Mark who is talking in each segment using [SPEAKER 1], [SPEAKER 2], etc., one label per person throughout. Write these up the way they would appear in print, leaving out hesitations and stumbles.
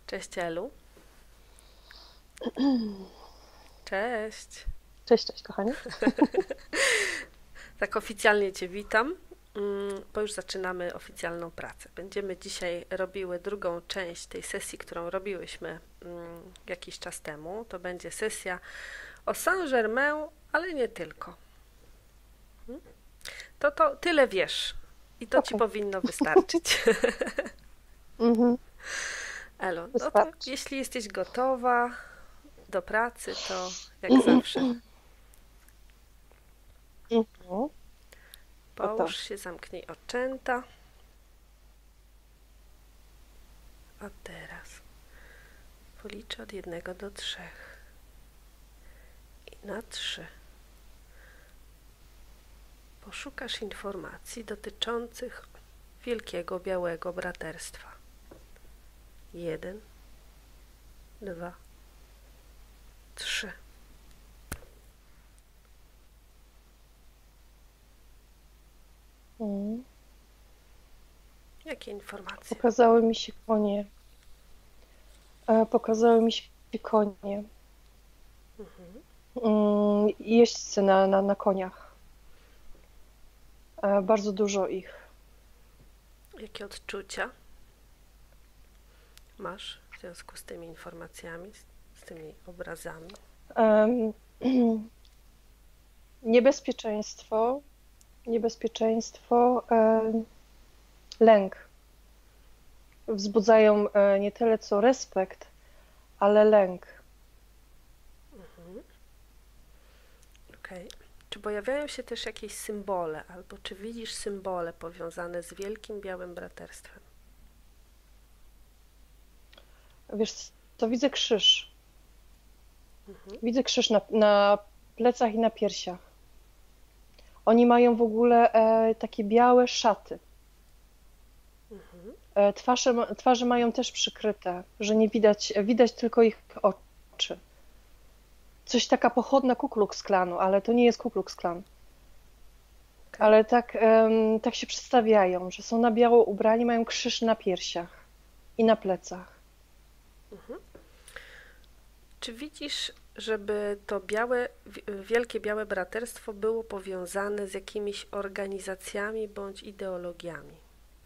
[SPEAKER 1] Cześć Elu. Cześć.
[SPEAKER 2] Cześć, cześć, kochanie.
[SPEAKER 1] Tak oficjalnie Cię witam, bo już zaczynamy oficjalną pracę. Będziemy dzisiaj robiły drugą część tej sesji, którą robiłyśmy jakiś czas temu. To będzie sesja o Saint-Germain, ale nie tylko. To tyle wiesz i to Ci
[SPEAKER 2] Okej.
[SPEAKER 1] powinno wystarczyć.
[SPEAKER 2] Mhm,
[SPEAKER 1] Elo, no to
[SPEAKER 2] wystarczy.
[SPEAKER 1] jeśli jesteś gotowa do pracy, to jak zawsze
[SPEAKER 2] Mhm, gotowe.
[SPEAKER 1] połóż się, zamknij oczęta. A teraz policzę od 1 do 3 i na 3 poszukasz informacji dotyczących Wielkiego Białego Braterstwa. 1, 2, 3.
[SPEAKER 2] Mhm.
[SPEAKER 1] Jakie informacje?
[SPEAKER 2] Pokazały mi się konie. Pokazały mi się konie.
[SPEAKER 1] Mhm.
[SPEAKER 2] Jeźdźcy na koniach. Bardzo dużo ich.
[SPEAKER 1] Jakie odczucia masz w związku z tymi informacjami, z tymi obrazami?
[SPEAKER 2] Em, Niebezpieczeństwo, niebezpieczeństwo, lęk. Wzbudzają nie tyle co respekt, ale lęk.
[SPEAKER 1] Mhm. Okej. Czy pojawiają się też jakieś symbole, albo czy widzisz symbole powiązane z Wielkim Białym Braterstwem?
[SPEAKER 2] Wiesz co, widzę krzyż.
[SPEAKER 1] Mhm.
[SPEAKER 2] Widzę krzyż na plecach i na piersiach. Oni mają w ogóle takie białe szaty.
[SPEAKER 1] Mhm.
[SPEAKER 2] Twarze mają też przykryte, że nie widać, widać tylko ich oczy. Coś taka pochodna Ku Klux Klanu, ale to nie jest Ku Klux Klan.
[SPEAKER 1] Okej.
[SPEAKER 2] Ale tak się przedstawiają, że są na biało ubrani, mają krzyż na piersiach i na plecach.
[SPEAKER 1] Mhm. Czy widzisz, żeby to Wielkie Białe Braterstwo było powiązane z jakimiś organizacjami bądź ideologiami?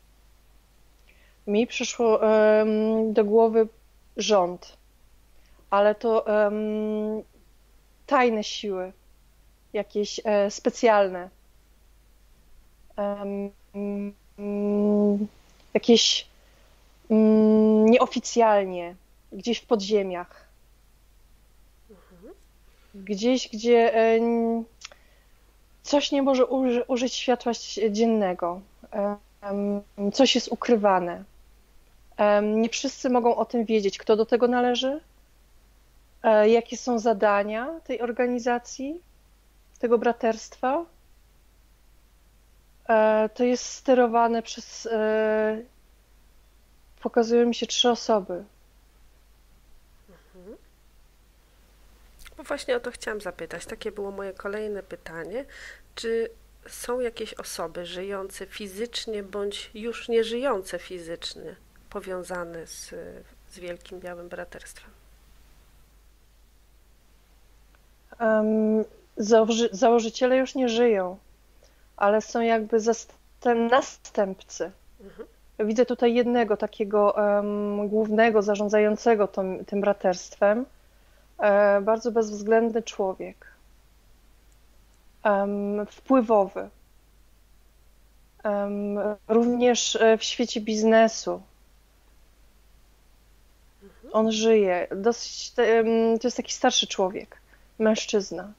[SPEAKER 2] Mi przyszło do głowy rząd, ale to tajne siły, jakieś specjalne. em, Jakieś nieoficjalnie, gdzieś w podziemiach,
[SPEAKER 1] Mhm.
[SPEAKER 2] gdzieś, gdzie coś nie może użyć światła dziennego, coś jest ukrywane. Nie wszyscy mogą o tym wiedzieć, kto do tego należy, jakie są zadania tej organizacji, tego braterstwa. To jest sterowane przez, pokazują mi się 3 osoby.
[SPEAKER 1] Mhm. Bo właśnie o to chciałam zapytać. Takie było moje kolejne pytanie. Czy są jakieś osoby żyjące fizycznie bądź już nie żyjące fizycznie powiązane z Wielkim Białym Braterstwem?
[SPEAKER 2] Założyciele już nie żyją, ale są jakby następcy.
[SPEAKER 1] Mhm.
[SPEAKER 2] Widzę tutaj jednego takiego głównego, zarządzającego tym braterstwem. Bardzo bezwzględny człowiek, wpływowy, również w świecie biznesu.
[SPEAKER 1] Mhm.
[SPEAKER 2] On żyje, dosyć, to jest taki starszy człowiek, mężczyzna.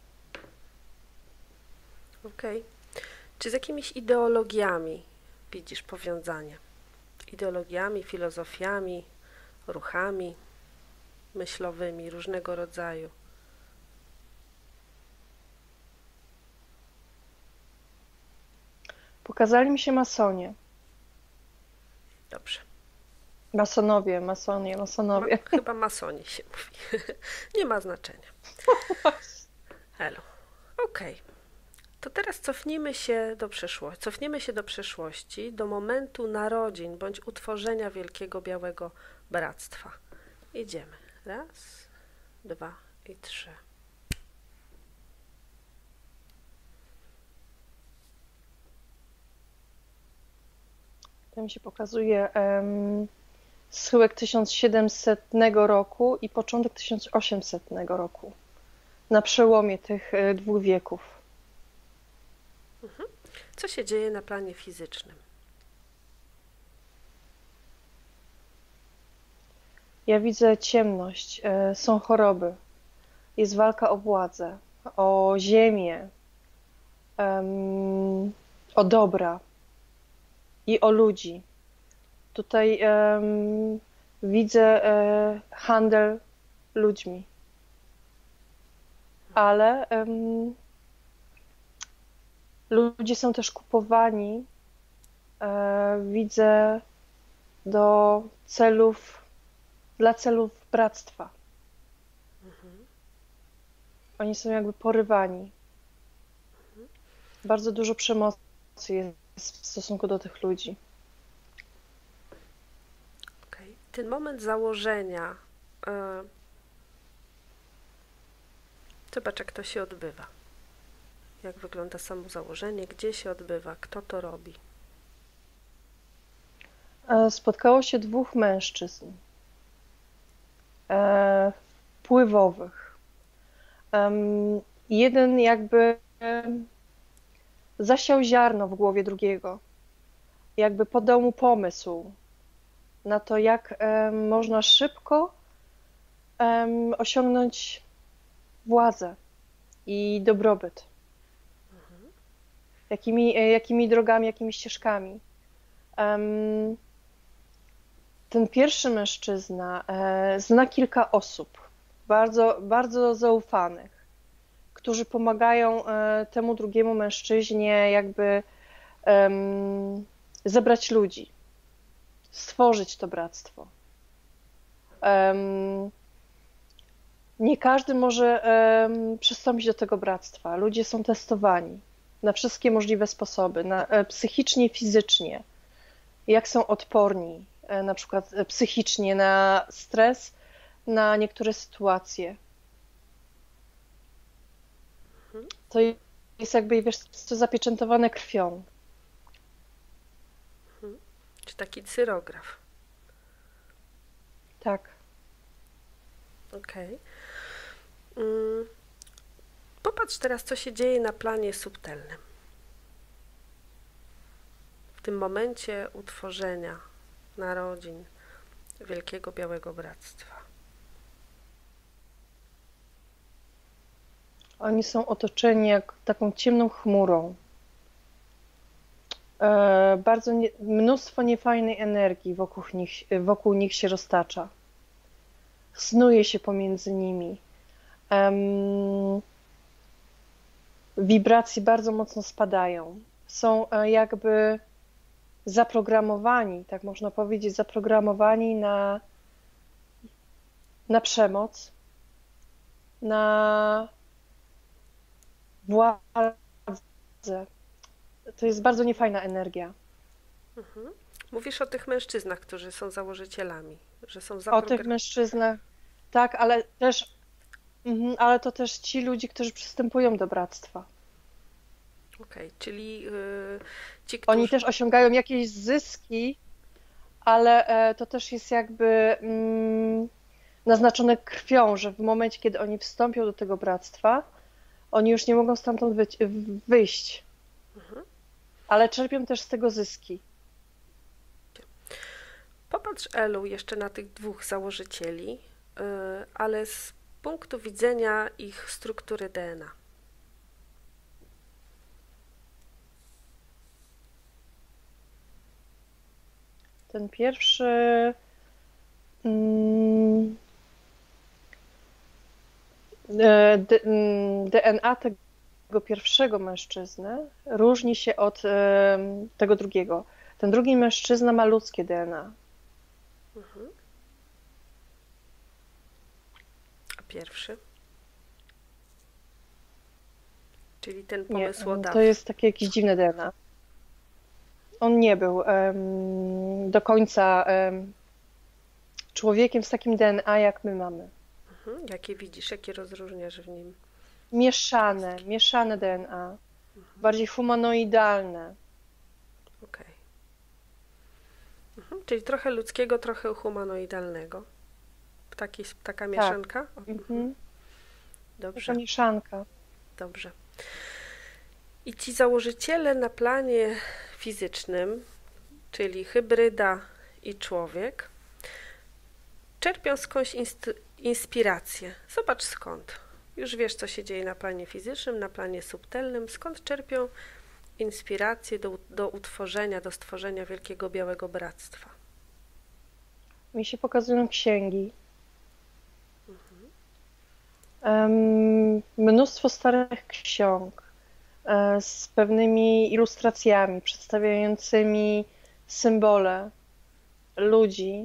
[SPEAKER 1] Okej. Czy z jakimiś ideologiami widzisz powiązanie? Ideologiami, filozofiami, ruchami myślowymi różnego rodzaju.
[SPEAKER 2] Pokazali mi się masonie,
[SPEAKER 1] Dobrze.
[SPEAKER 2] masonowie.
[SPEAKER 1] Chyba masoni się mówi. Nie ma znaczenia. Elo. Okej. To teraz cofniemy się do przeszłości, do momentu narodzin bądź utworzenia Wielkiego Białego Bractwa. Idziemy. Raz, dwa i trzy.
[SPEAKER 2] To mi się pokazuje schyłek 1700 roku i początek 1800 roku. Na przełomie tych dwóch wieków.
[SPEAKER 1] Co się dzieje na planie fizycznym?
[SPEAKER 2] Ja widzę ciemność, są choroby, jest walka o władzę, o ziemię, o dobra i o ludzi. Tutaj widzę handel ludźmi, ale ludzie są też kupowani, widzę, do celów, dla celów bractwa. Oni są jakby porywani. Bardzo dużo przemocy jest w stosunku do tych ludzi.
[SPEAKER 1] Okay. Ten moment założenia, zobacz, jak to się odbywa. Jak wygląda samo założenie, gdzie się odbywa, kto to robi.
[SPEAKER 2] Spotkało się dwóch mężczyzn wpływowych. Jeden jakby zasiał ziarno w głowie drugiego, jakby podał mu pomysł na to, jak można szybko osiągnąć władzę i dobrobyt. Jakimi drogami, jakimi ścieżkami. Ten pierwszy mężczyzna zna kilka osób, bardzo, bardzo zaufanych, którzy pomagają temu drugiemu mężczyźnie jakby zebrać ludzi, stworzyć to bractwo. Nie każdy może przystąpić do tego bractwa. Ludzie są testowani na wszystkie możliwe sposoby, psychicznie, fizycznie, jak są odporni, na przykład psychicznie na stres, na niektóre sytuacje. To jest jakby, wiesz, to zapieczętowane krwią.
[SPEAKER 1] Czy taki cyrograf.
[SPEAKER 2] Tak.
[SPEAKER 1] Okej. Popatrz teraz, co się dzieje na planie subtelnym. W tym momencie utworzenia narodzin Wielkiego Białego Bractwa.
[SPEAKER 2] Oni są otoczeni jak taką ciemną chmurą. Bardzo mnóstwo niefajnej energii wokół nich się roztacza. Snuje się pomiędzy nimi. Wibracje bardzo mocno spadają. Są jakby zaprogramowani, tak można powiedzieć, zaprogramowani na przemoc, na władzę. To jest bardzo niefajna energia.
[SPEAKER 1] Mówisz o tych mężczyznach, którzy są założycielami, że są
[SPEAKER 2] O tych mężczyznach, tak, ale to też ci ludzie, którzy przystępują do bractwa.
[SPEAKER 1] Okej, czyli ci, którzy...
[SPEAKER 2] Oni też osiągają jakieś zyski, ale to też jest jakby naznaczone krwią, że w momencie, kiedy oni wstąpią do tego bractwa, oni już nie mogą stamtąd wyjść. Ale czerpią też z tego zyski.
[SPEAKER 1] Popatrz, Elu, jeszcze na tych dwóch założycieli, ale z punktu widzenia ich struktury DNA.
[SPEAKER 2] Ten pierwszy DNA tego pierwszego mężczyzny różni się od tego drugiego. Ten drugi mężczyzna ma ludzkie DNA.
[SPEAKER 1] A pierwszy? Czyli ten
[SPEAKER 2] Nie,
[SPEAKER 1] pomysłodawca.
[SPEAKER 2] to jest takie jakieś dziwne DNA. On nie był do końca człowiekiem z takim DNA, jak my mamy.
[SPEAKER 1] Jakie widzisz, jakie rozróżniasz w nim
[SPEAKER 2] Mieszane,
[SPEAKER 1] cząstki?
[SPEAKER 2] mieszane DNA, bardziej humanoidalne.
[SPEAKER 1] Okej. Czyli trochę ludzkiego, trochę humanoidalnego. Taka
[SPEAKER 2] Tak.
[SPEAKER 1] mieszanka?
[SPEAKER 2] Mhm. Taka
[SPEAKER 1] Dobrze,
[SPEAKER 2] mieszanka.
[SPEAKER 1] dobrze. I ci założyciele na planie fizycznym, czyli hybryda i człowiek, czerpią skądś inspirację. Zobacz skąd. Już wiesz, co się dzieje na planie fizycznym, na planie subtelnym, skąd czerpią inspirację do utworzenia, do stworzenia Wielkiego Białego Bractwa.
[SPEAKER 2] Mi się pokazują księgi. Mnóstwo starych ksiąg z pewnymi ilustracjami przedstawiającymi symbole ludzi,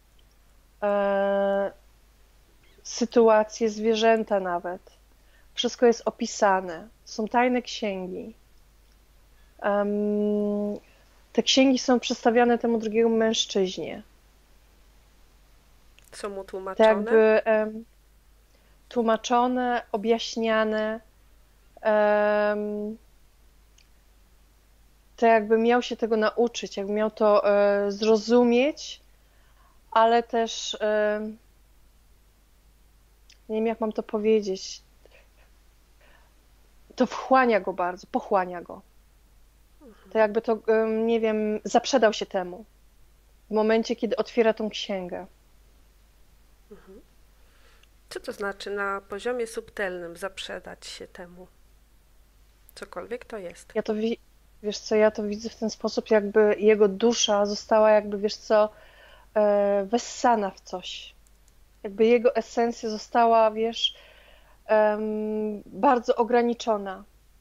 [SPEAKER 2] sytuacje, zwierzęta nawet. Wszystko jest opisane. Są tajne księgi. Te księgi są przedstawiane temu drugiemu mężczyźnie.
[SPEAKER 1] Są mu
[SPEAKER 2] Tak
[SPEAKER 1] tłumaczone?
[SPEAKER 2] jakby tłumaczone, objaśniane. Tak jakby miał się tego nauczyć, jakby miał to zrozumieć, ale też nie wiem, jak mam to powiedzieć. To wchłania go bardzo, pochłania go. To jakby to, nie wiem, zaprzedał się temu w momencie, kiedy otwiera tą księgę.
[SPEAKER 1] Co to znaczy na poziomie subtelnym zaprzedać się temu? Cokolwiek to jest.
[SPEAKER 2] Ja to wiesz co, ja to widzę w ten sposób, jakby jego dusza została jakby, wiesz co, wessana w coś. Jakby jego esencja została, wiesz, bardzo ograniczona.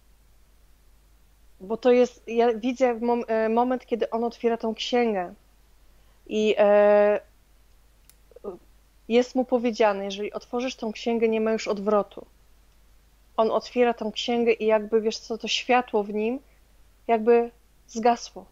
[SPEAKER 2] Bo to jest, ja widzę moment, kiedy on otwiera tą księgę i jest mu powiedziane, jeżeli otworzysz tą księgę, nie ma już odwrotu. On otwiera tą księgę i jakby, wiesz co, to światło w nim jakby zgasło.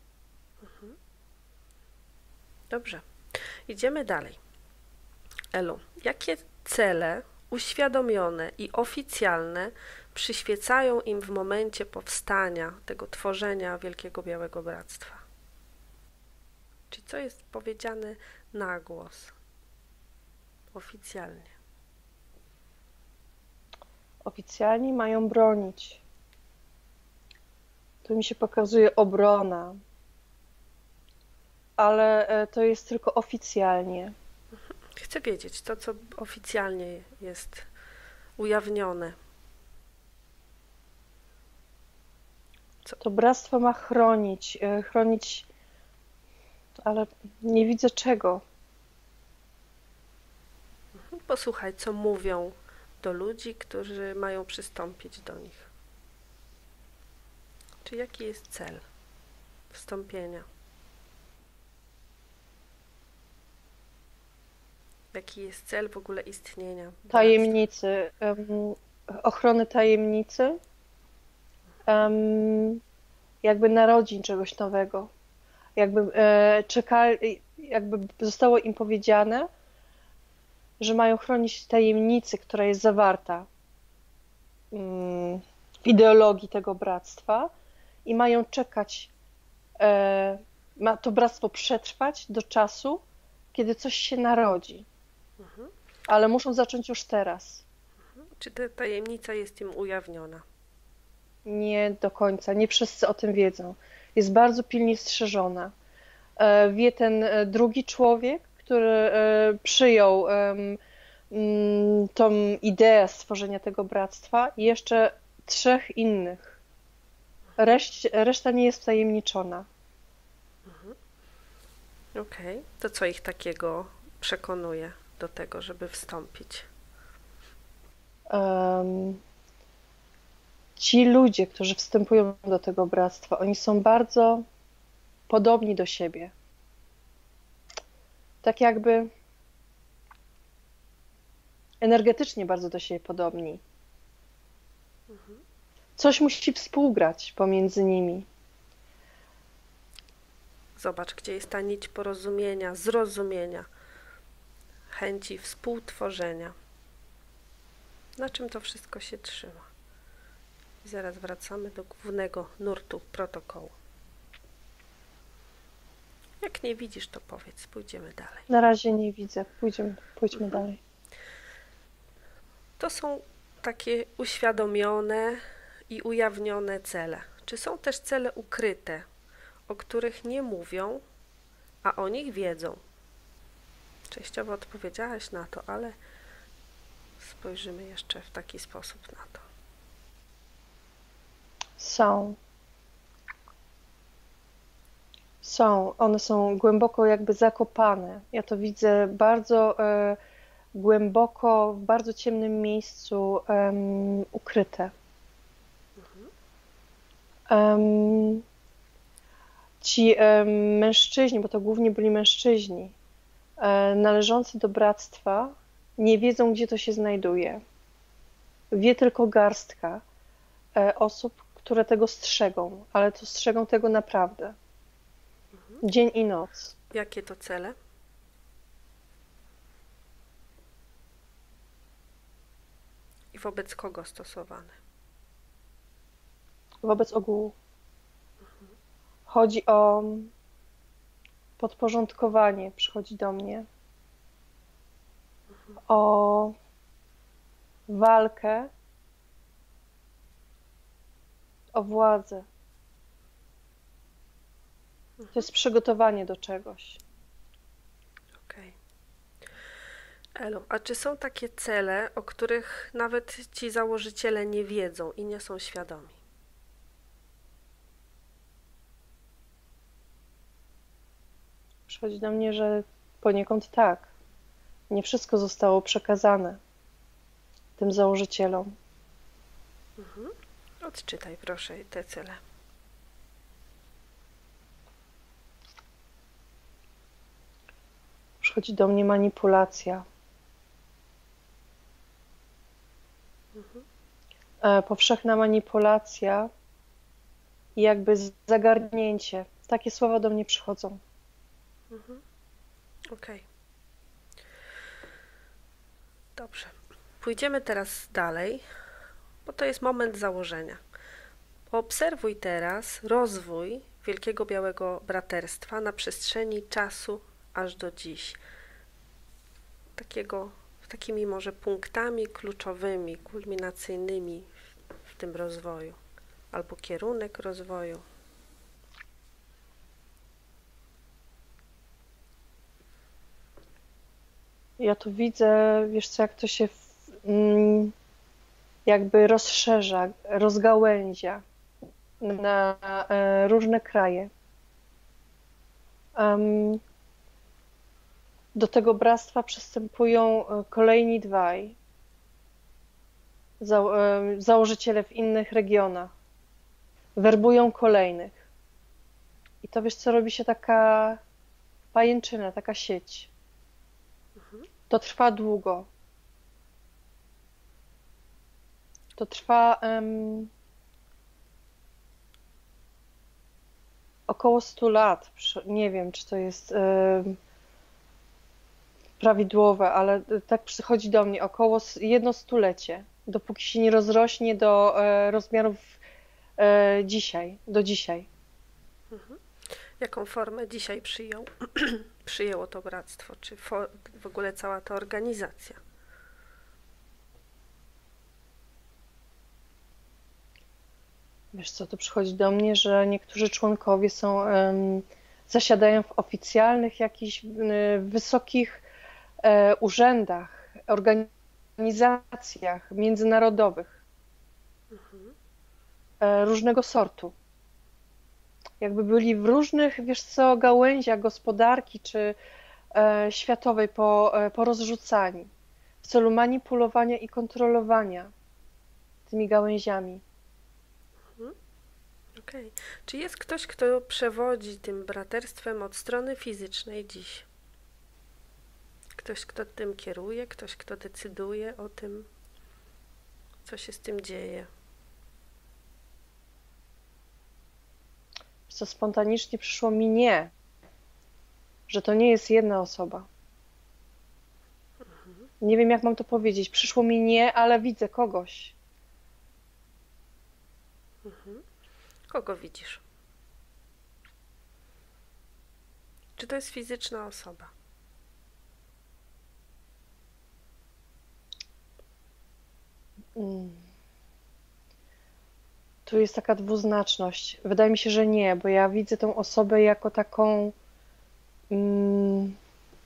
[SPEAKER 1] Dobrze. Idziemy dalej. Elu, jakie cele uświadomione i oficjalne przyświecają im w momencie powstania, tego tworzenia Wielkiego Białego Bractwa? Czyli co jest powiedziane na głos, oficjalnie?
[SPEAKER 2] Oficjalnie mają bronić. Tu mi się pokazuje obrona, ale to jest tylko oficjalnie.
[SPEAKER 1] Chcę wiedzieć to, co oficjalnie jest ujawnione.
[SPEAKER 2] To bractwo ma chronić, chronić, ale nie widzę czego.
[SPEAKER 1] Posłuchaj, co mówią do ludzi, którzy mają przystąpić do nich. Czy jaki jest cel wstąpienia? Jaki jest cel w ogóle istnienia bractwa?
[SPEAKER 2] Tajemnicy, ochrony tajemnicy, jakby narodzin czegoś nowego. Jakby czekali, jakby zostało im powiedziane, że mają chronić tajemnicy, która jest zawarta w ideologii tego bractwa i mają czekać, ma to bractwo przetrwać do czasu, kiedy coś się narodzi. Ale muszą zacząć już teraz.
[SPEAKER 1] Czy ta tajemnica jest im ujawniona?
[SPEAKER 2] Nie do końca, nie wszyscy o tym wiedzą. Jest bardzo pilnie strzeżona. Wie ten drugi człowiek, który przyjął tą ideę stworzenia tego bractwa i jeszcze 3 innych. Reszta nie jest wtajemniczona.
[SPEAKER 1] Okej. To co ich takiego przekonuje do tego, żeby wstąpić?
[SPEAKER 2] Ci ludzie, którzy wstępują do tego bractwa, oni są bardzo podobni do siebie. Tak jakby energetycznie bardzo do siebie podobni. Coś musi współgrać pomiędzy nimi.
[SPEAKER 1] Zobacz, gdzie jest ta nić porozumienia, zrozumienia. chęci współtworzenia. Na czym to wszystko się trzyma? I zaraz wracamy do głównego nurtu protokołu. Jak nie widzisz, to powiedz, pójdziemy dalej.
[SPEAKER 2] Na razie nie widzę. Pójdźmy dalej.
[SPEAKER 1] To są takie uświadomione i ujawnione cele. Czy są też cele ukryte, o których nie mówią, a o nich wiedzą? Częściowo odpowiedziałaś na to, ale spojrzymy jeszcze w taki sposób na to.
[SPEAKER 2] One są głęboko jakby zakopane. Ja to widzę bardzo głęboko, w bardzo ciemnym miejscu ukryte. Ci mężczyźni, bo to głównie byli mężczyźni, należący do bractwa, nie wiedzą, gdzie to się znajduje. Wie tylko garstka osób, które tego strzegą, ale to strzegą tego naprawdę. Dzień i noc.
[SPEAKER 1] Jakie to cele? I wobec kogo stosowane?
[SPEAKER 2] Wobec ogółu. Chodzi o podporządkowanie, przychodzi do mnie, o walkę, o władzę. To jest przygotowanie do czegoś.
[SPEAKER 1] Okej. Elu, a czy są takie cele, o których nawet ci założyciele nie wiedzą i nie są świadomi?
[SPEAKER 2] Przychodzi do mnie, że poniekąd tak. Nie wszystko zostało przekazane tym założycielom.
[SPEAKER 1] Odczytaj proszę te cele.
[SPEAKER 2] Przychodzi do mnie manipulacja. Powszechna manipulacja i jakby zagarnięcie. Takie słowa do mnie przychodzą.
[SPEAKER 1] Okej. Dobrze. Pójdziemy teraz dalej, bo to jest moment założenia. Obserwuj teraz rozwój Wielkiego Białego Braterstwa na przestrzeni czasu aż do dziś. Takimi może punktami kluczowymi, kulminacyjnymi w tym rozwoju, albo kierunek rozwoju.
[SPEAKER 2] Ja tu widzę, wiesz co, jak to się jakby rozszerza, rozgałęzia na różne kraje. Do tego bractwa przystępują kolejni dwaj założyciele w innych regionach. Werbują kolejnych. I to wiesz co, robi się taka pajęczyna, taka sieć. To trwa długo. To trwa około 100 lat. Nie wiem, czy to jest prawidłowe, ale tak przychodzi do mnie około jedno stulecie, dopóki się nie rozrośnie do rozmiarów do dzisiaj.
[SPEAKER 1] Jaką formę dzisiaj przyjęło to bractwo, czy w ogóle cała ta organizacja?
[SPEAKER 2] Wiesz co, to przychodzi do mnie, że niektórzy członkowie zasiadają w oficjalnych jakichś wysokich urzędach, organizacjach międzynarodowych różnego sortu. Jakby byli w różnych, wiesz co, gałęziach gospodarki czy światowej porozrzucani w celu manipulowania i kontrolowania tymi gałęziami.
[SPEAKER 1] Okej. Czy jest ktoś, kto przewodzi tym braterstwem od strony fizycznej dziś? Ktoś, kto tym kieruje, ktoś, kto decyduje o tym, co się z tym dzieje?
[SPEAKER 2] Co spontanicznie przyszło mi że to nie jest jedna osoba. Nie wiem, jak mam to powiedzieć. Przyszło mi nie, ale widzę kogoś.
[SPEAKER 1] Mhm. Kogo widzisz? Czy to jest fizyczna osoba?
[SPEAKER 2] Mm. Tu jest taka dwuznaczność. Wydaje mi się, że nie, bo ja widzę tą osobę jako taką mm,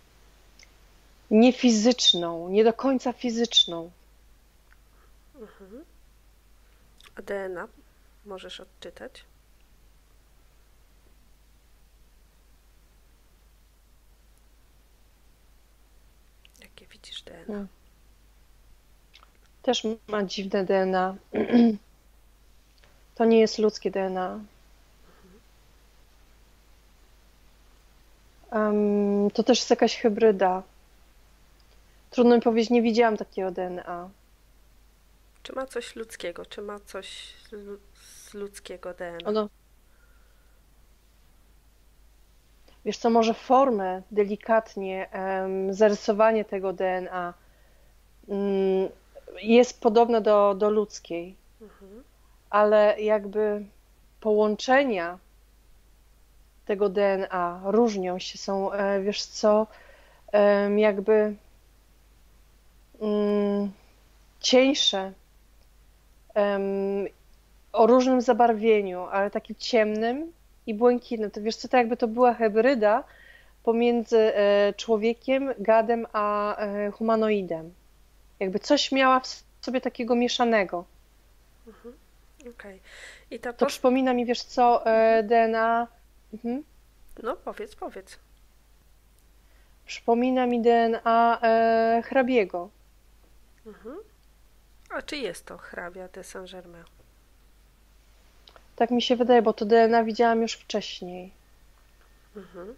[SPEAKER 2] niefizyczną, nie do końca fizyczną.
[SPEAKER 1] Mhm. A DNA możesz odczytać? Jakie widzisz DNA?
[SPEAKER 2] Mm. Też ma dziwne DNA. To nie jest ludzkie DNA. To też jest jakaś hybryda. Trudno mi powiedzieć, nie widziałam takiego DNA.
[SPEAKER 1] Czy ma coś ludzkiego? Czy ma coś z ludzkiego DNA?
[SPEAKER 2] Ono, wiesz co, może formę, delikatnie, zarysowanie tego DNA jest podobne do ludzkiej,
[SPEAKER 1] Mhm.
[SPEAKER 2] ale jakby połączenia tego DNA różnią się, są, wiesz co, jakby cieńsze, o różnym zabarwieniu, ale takim ciemnym i błękitnym. To wiesz co, to jakby to była hybryda pomiędzy człowiekiem, gadem, a humanoidem. Jakby coś miała w sobie takiego mieszanego.
[SPEAKER 1] Okej. I ta
[SPEAKER 2] To przypomina mi, wiesz co, DNA. Mhm.
[SPEAKER 1] No, powiedz.
[SPEAKER 2] Przypomina mi DNA hrabiego.
[SPEAKER 1] Mhm. A czy jest to hrabia de Saint-Germain?
[SPEAKER 2] Tak mi się wydaje, bo to DNA widziałam już wcześniej.
[SPEAKER 1] Mhm.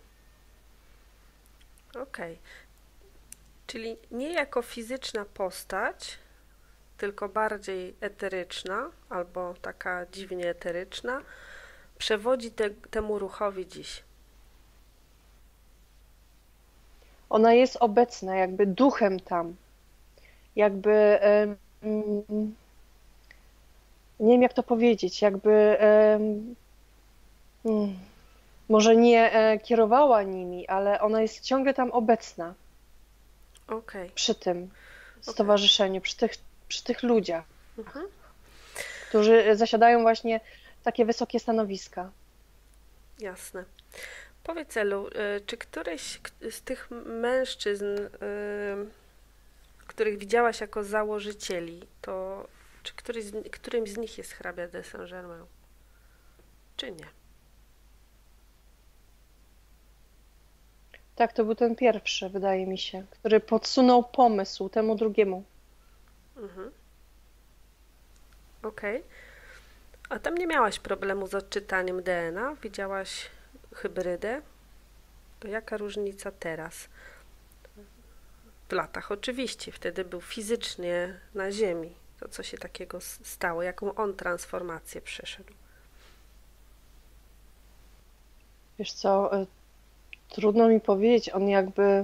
[SPEAKER 1] Okej. Czyli nie jako fizyczna postać, tylko bardziej eteryczna, albo taka dziwnie eteryczna, przewodzi temu ruchowi dziś.
[SPEAKER 2] Ona jest obecna, jakby duchem tam. Jakby, nie wiem jak to powiedzieć, jakby mm, może nie kierowała nimi, ale ona jest ciągle tam obecna
[SPEAKER 1] Okej,
[SPEAKER 2] przy tym
[SPEAKER 1] okej.
[SPEAKER 2] stowarzyszeniu, przy tych ludziach,
[SPEAKER 1] Mhm.
[SPEAKER 2] którzy zasiadają właśnie takie wysokie stanowiska.
[SPEAKER 1] Jasne. Powiedz, Elu, czy któryś z tych mężczyzn, których widziałaś jako założycieli, to czy którymś z nich jest hrabia de Saint-Germain, czy nie?
[SPEAKER 2] Tak, to był ten pierwszy, wydaje mi się, który podsunął pomysł temu drugiemu.
[SPEAKER 1] Mhm. Okej. A tam nie miałaś problemu z odczytaniem DNA? Widziałaś hybrydę? To jaka różnica teraz? W latach oczywiście, wtedy był fizycznie na ziemi. To co się takiego stało? Jaką on transformację przeszedł?
[SPEAKER 2] Wiesz co, trudno mi powiedzieć, on jakby...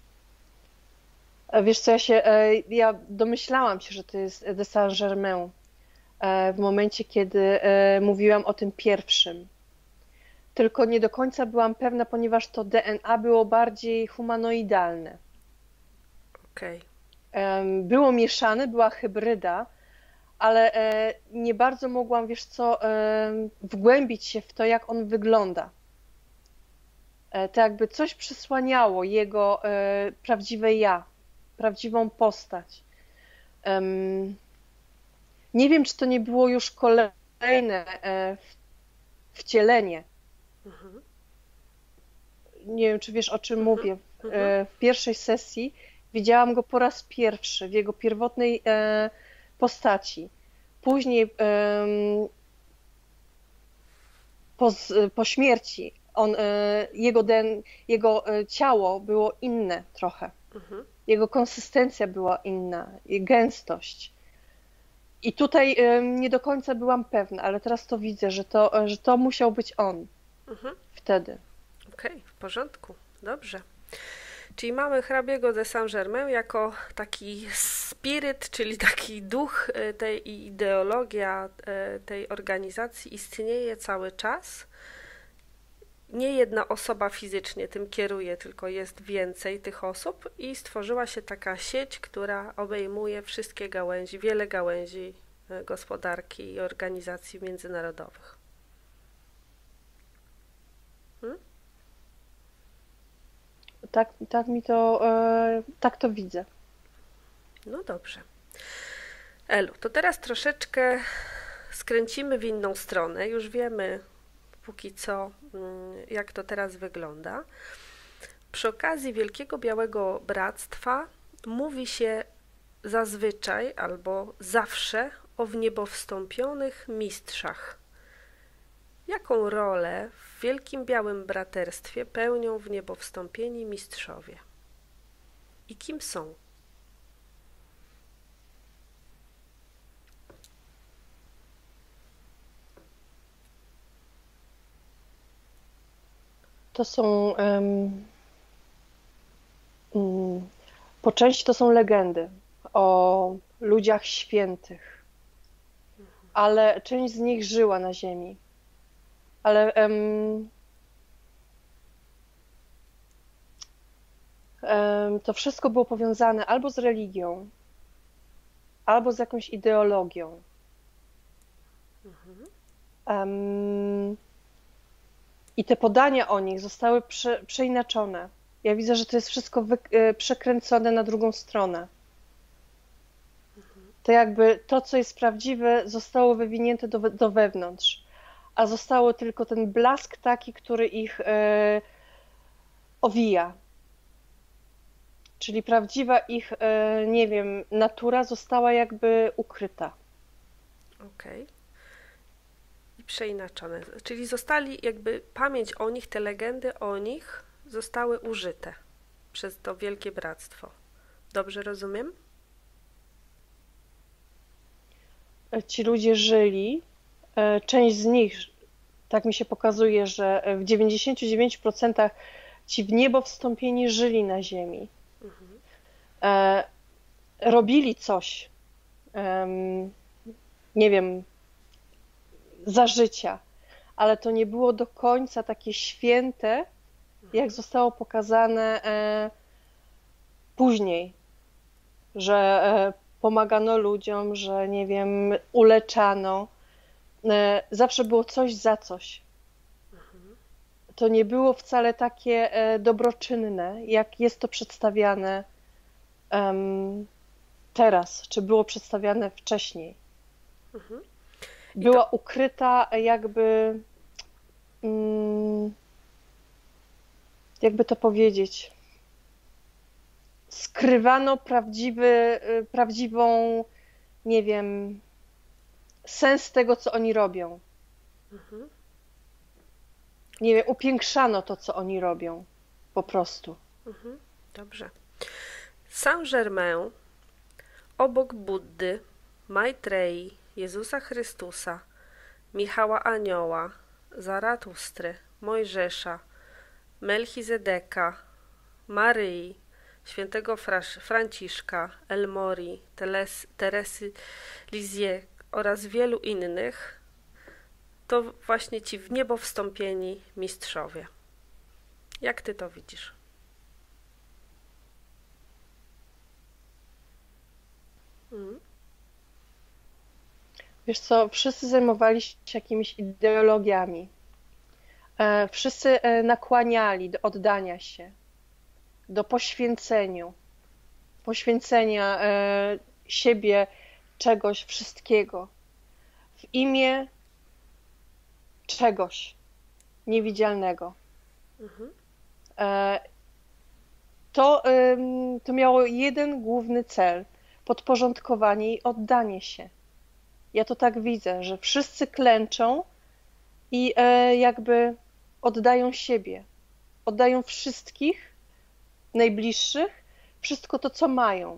[SPEAKER 2] Wiesz co, ja domyślałam się, że to jest de Saint-Germain w momencie, kiedy mówiłam o tym pierwszym. Tylko nie do końca byłam pewna, ponieważ to DNA było bardziej humanoidalne.
[SPEAKER 1] Okej.
[SPEAKER 2] Było mieszane, była hybryda, ale nie bardzo mogłam, wiesz co, wgłębić się w to, jak on wygląda. To jakby coś przysłaniało jego prawdziwe ja, prawdziwą postać. Nie wiem, czy to nie było już kolejne wcielenie.
[SPEAKER 1] Mhm.
[SPEAKER 2] Nie wiem, czy wiesz, o czym
[SPEAKER 1] Mhm.
[SPEAKER 2] mówię.
[SPEAKER 1] Mhm.
[SPEAKER 2] W pierwszej sesji widziałam go po raz pierwszy w jego pierwotnej postaci. Później po śmierci jego ciało było inne trochę.
[SPEAKER 1] Mhm.
[SPEAKER 2] Jego konsystencja była inna, i gęstość. I tutaj nie do końca byłam pewna, ale teraz to widzę, że to musiał być on
[SPEAKER 1] Mhm.
[SPEAKER 2] wtedy.
[SPEAKER 1] Okej, w porządku. Dobrze. Czyli mamy hrabiego de Saint-Germain jako taki spiryt, czyli taki duch tej i ideologia tej organizacji istnieje cały czas. Nie jedna osoba fizycznie tym kieruje, tylko jest więcej tych osób i stworzyła się taka sieć, która obejmuje wszystkie gałęzi, wiele gałęzi gospodarki i organizacji międzynarodowych.
[SPEAKER 2] Tak to widzę.
[SPEAKER 1] No dobrze. Elu, to teraz troszeczkę skręcimy w inną stronę. Już wiemy póki co, jak to teraz wygląda. Przy okazji Wielkiego Białego Bractwa mówi się zazwyczaj albo zawsze o wniebowstąpionych mistrzach. Jaką rolę w Wielkim Białym Braterstwie pełnią wniebowstąpieni mistrzowie? I kim są?
[SPEAKER 2] To są po części to są legendy o ludziach świętych, ale część z nich żyła na ziemi. Ale to wszystko było powiązane albo z religią, albo z jakąś ideologią. I te podania o nich zostały przeinaczone. Ja widzę, że to jest wszystko przekręcone na drugą stronę. To jakby to, co jest prawdziwe, zostało wywinięte do wewnątrz, a zostało tylko ten blask taki, który ich owija. Czyli prawdziwa ich, nie wiem, natura została jakby ukryta.
[SPEAKER 1] Okej. I przeinaczone. Czyli zostali jakby pamięć o nich, te legendy o nich zostały użyte przez to Wielkie Bractwo. Dobrze rozumiem?
[SPEAKER 2] Ci ludzie żyli, część z nich, tak mi się pokazuje, że w 99% ci w niebo wstąpieni żyli na ziemi. Robili coś, nie wiem, za życia, ale to nie było do końca takie święte, jak zostało pokazane później, że pomagano ludziom, że nie wiem, uleczano. Zawsze było coś za coś. To nie było wcale takie dobroczynne, jak jest to przedstawiane teraz, czy było przedstawiane wcześniej. Była ukryta jakby to powiedzieć, skrywano prawdziwą, nie wiem, sens tego, co oni robią. Nie wiem, upiększano to, co oni robią, po prostu.
[SPEAKER 1] Dobrze. Saint-Germain obok Buddy, Maitrei, Jezusa Chrystusa, Michała Anioła, Zaratustry, Mojżesza, Melchizedeka, Maryi, świętego Franciszka, Elmori, Teresy Lisieux oraz wielu innych, to właśnie ci w niebo wstąpieni mistrzowie. Jak ty to widzisz?
[SPEAKER 2] Wiesz co, wszyscy zajmowali się jakimiś ideologiami. Wszyscy nakłaniali do oddania się, do poświęcenia siebie, czegoś, wszystkiego w imię czegoś niewidzialnego. To miało jeden główny cel, podporządkowanie i oddanie się. Ja to tak widzę, że wszyscy klęczą i jakby oddają siebie, oddają wszystkich najbliższych, wszystko to, co mają.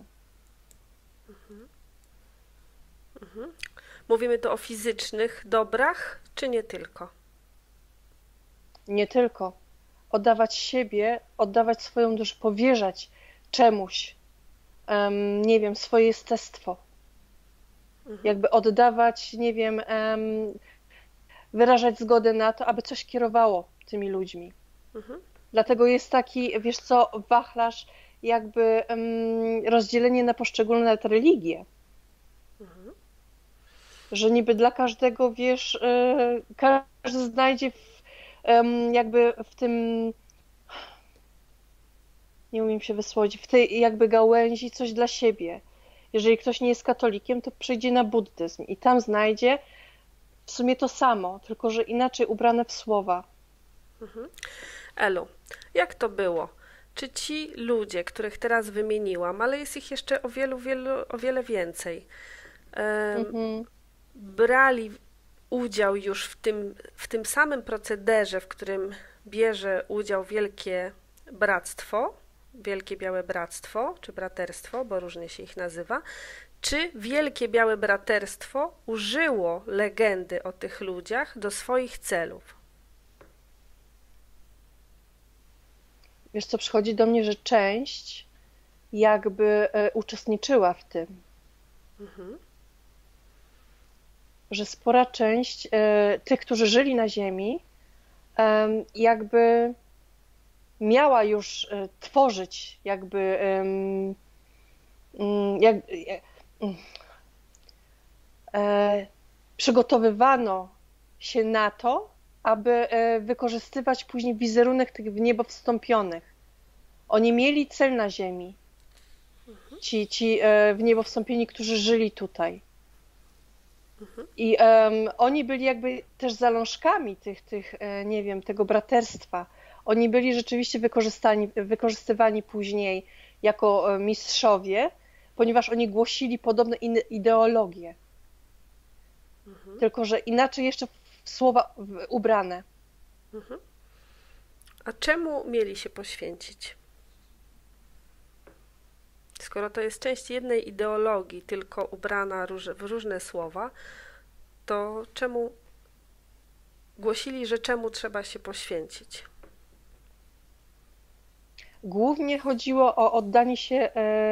[SPEAKER 1] Mówimy tu o fizycznych dobrach, czy nie tylko?
[SPEAKER 2] Nie tylko. oddawać siebie, oddawać swoją duszę, powierzać czemuś, nie wiem, swoje jestestwo.
[SPEAKER 1] Mhm.
[SPEAKER 2] Jakby oddawać, nie wiem, wyrażać zgodę na to, aby coś kierowało tymi ludźmi.
[SPEAKER 1] Mhm.
[SPEAKER 2] Dlatego jest taki, wiesz co, wachlarz, jakby rozdzielenie na poszczególne te religie.
[SPEAKER 1] Mhm.
[SPEAKER 2] Że niby dla każdego, wiesz, każdy znajdzie jakby w tym, nie umiem się wysłowić, w tej jakby gałęzi coś dla siebie. Jeżeli ktoś nie jest katolikiem, to przejdzie na buddyzm i tam znajdzie w sumie to samo, tylko że inaczej ubrane w słowa.
[SPEAKER 1] Elu, jak to było? Czy ci ludzie, których teraz wymieniłam, ale jest ich jeszcze o wiele więcej, em,
[SPEAKER 2] Mhm.
[SPEAKER 1] brali udział już w tym samym procederze, w którym bierze udział Wielkie Białe Bractwo, czy Braterstwo, bo różnie się ich nazywa, czy Wielkie Białe Braterstwo użyło legendy o tych ludziach do swoich celów?
[SPEAKER 2] Wiesz co, przychodzi do mnie, że część jakby uczestniczyła w tym,
[SPEAKER 1] Mhm.
[SPEAKER 2] że spora część tych, którzy żyli na Ziemi, jakby miała już tworzyć, jakby jak, przygotowywano się na to, aby wykorzystywać później wizerunek tych w niebo wstąpionych. Oni mieli cel na ziemi, ci w niebo wstąpieni, którzy żyli tutaj. I oni byli jakby też zalążkami tych nie wiem, tego braterstwa. Oni byli rzeczywiście wykorzystywani później jako mistrzowie, ponieważ oni głosili podobne ideologie, tylko że inaczej jeszcze w słowa ubrane.
[SPEAKER 1] A czemu mieli się poświęcić? Skoro to jest część jednej ideologii, tylko ubrana w różne słowa, to czemu głosili, że czemu trzeba się poświęcić?
[SPEAKER 2] Głównie chodziło o oddanie się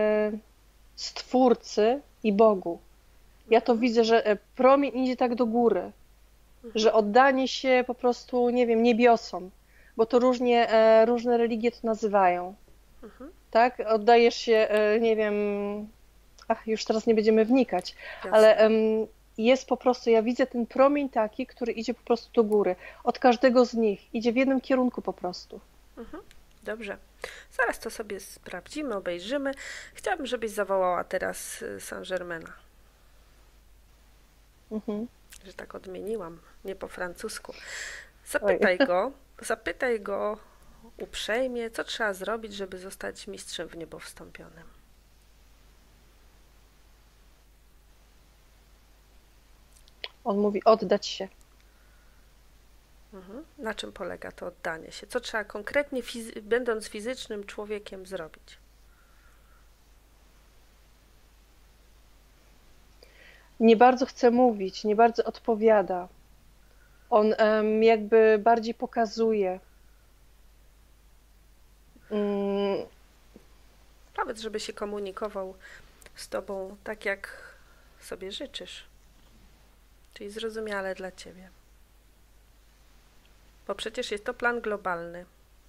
[SPEAKER 2] Stwórcy i Bogu. Ja to widzę, że promień idzie tak do góry, że oddanie się po prostu, nie wiem, niebiosom, bo to różne religie to nazywają. Tak? Oddajesz się, nie wiem, już teraz nie będziemy wnikać,
[SPEAKER 1] Jasne.
[SPEAKER 2] ale jest po prostu, ja widzę ten promień taki, który idzie po prostu do góry. Od każdego z nich idzie w jednym kierunku po prostu.
[SPEAKER 1] Dobrze. Zaraz to sobie sprawdzimy, obejrzymy. Chciałabym, żebyś zawołała teraz Saint-Germaina. Że tak odmieniłam, nie po francusku. Zapytaj go uprzejmie, co trzeba zrobić, żeby zostać mistrzem w niebo wstąpionym.
[SPEAKER 2] On mówi oddać się.
[SPEAKER 1] Na czym polega to oddanie się? Co trzeba konkretnie, będąc fizycznym człowiekiem, zrobić?
[SPEAKER 2] Nie bardzo chce mówić, nie bardzo odpowiada. On jakby bardziej pokazuje.
[SPEAKER 1] Powiedz, żeby się komunikował z tobą tak, jak sobie życzysz. Czyli zrozumiale dla ciebie. Bo przecież jest to plan globalny,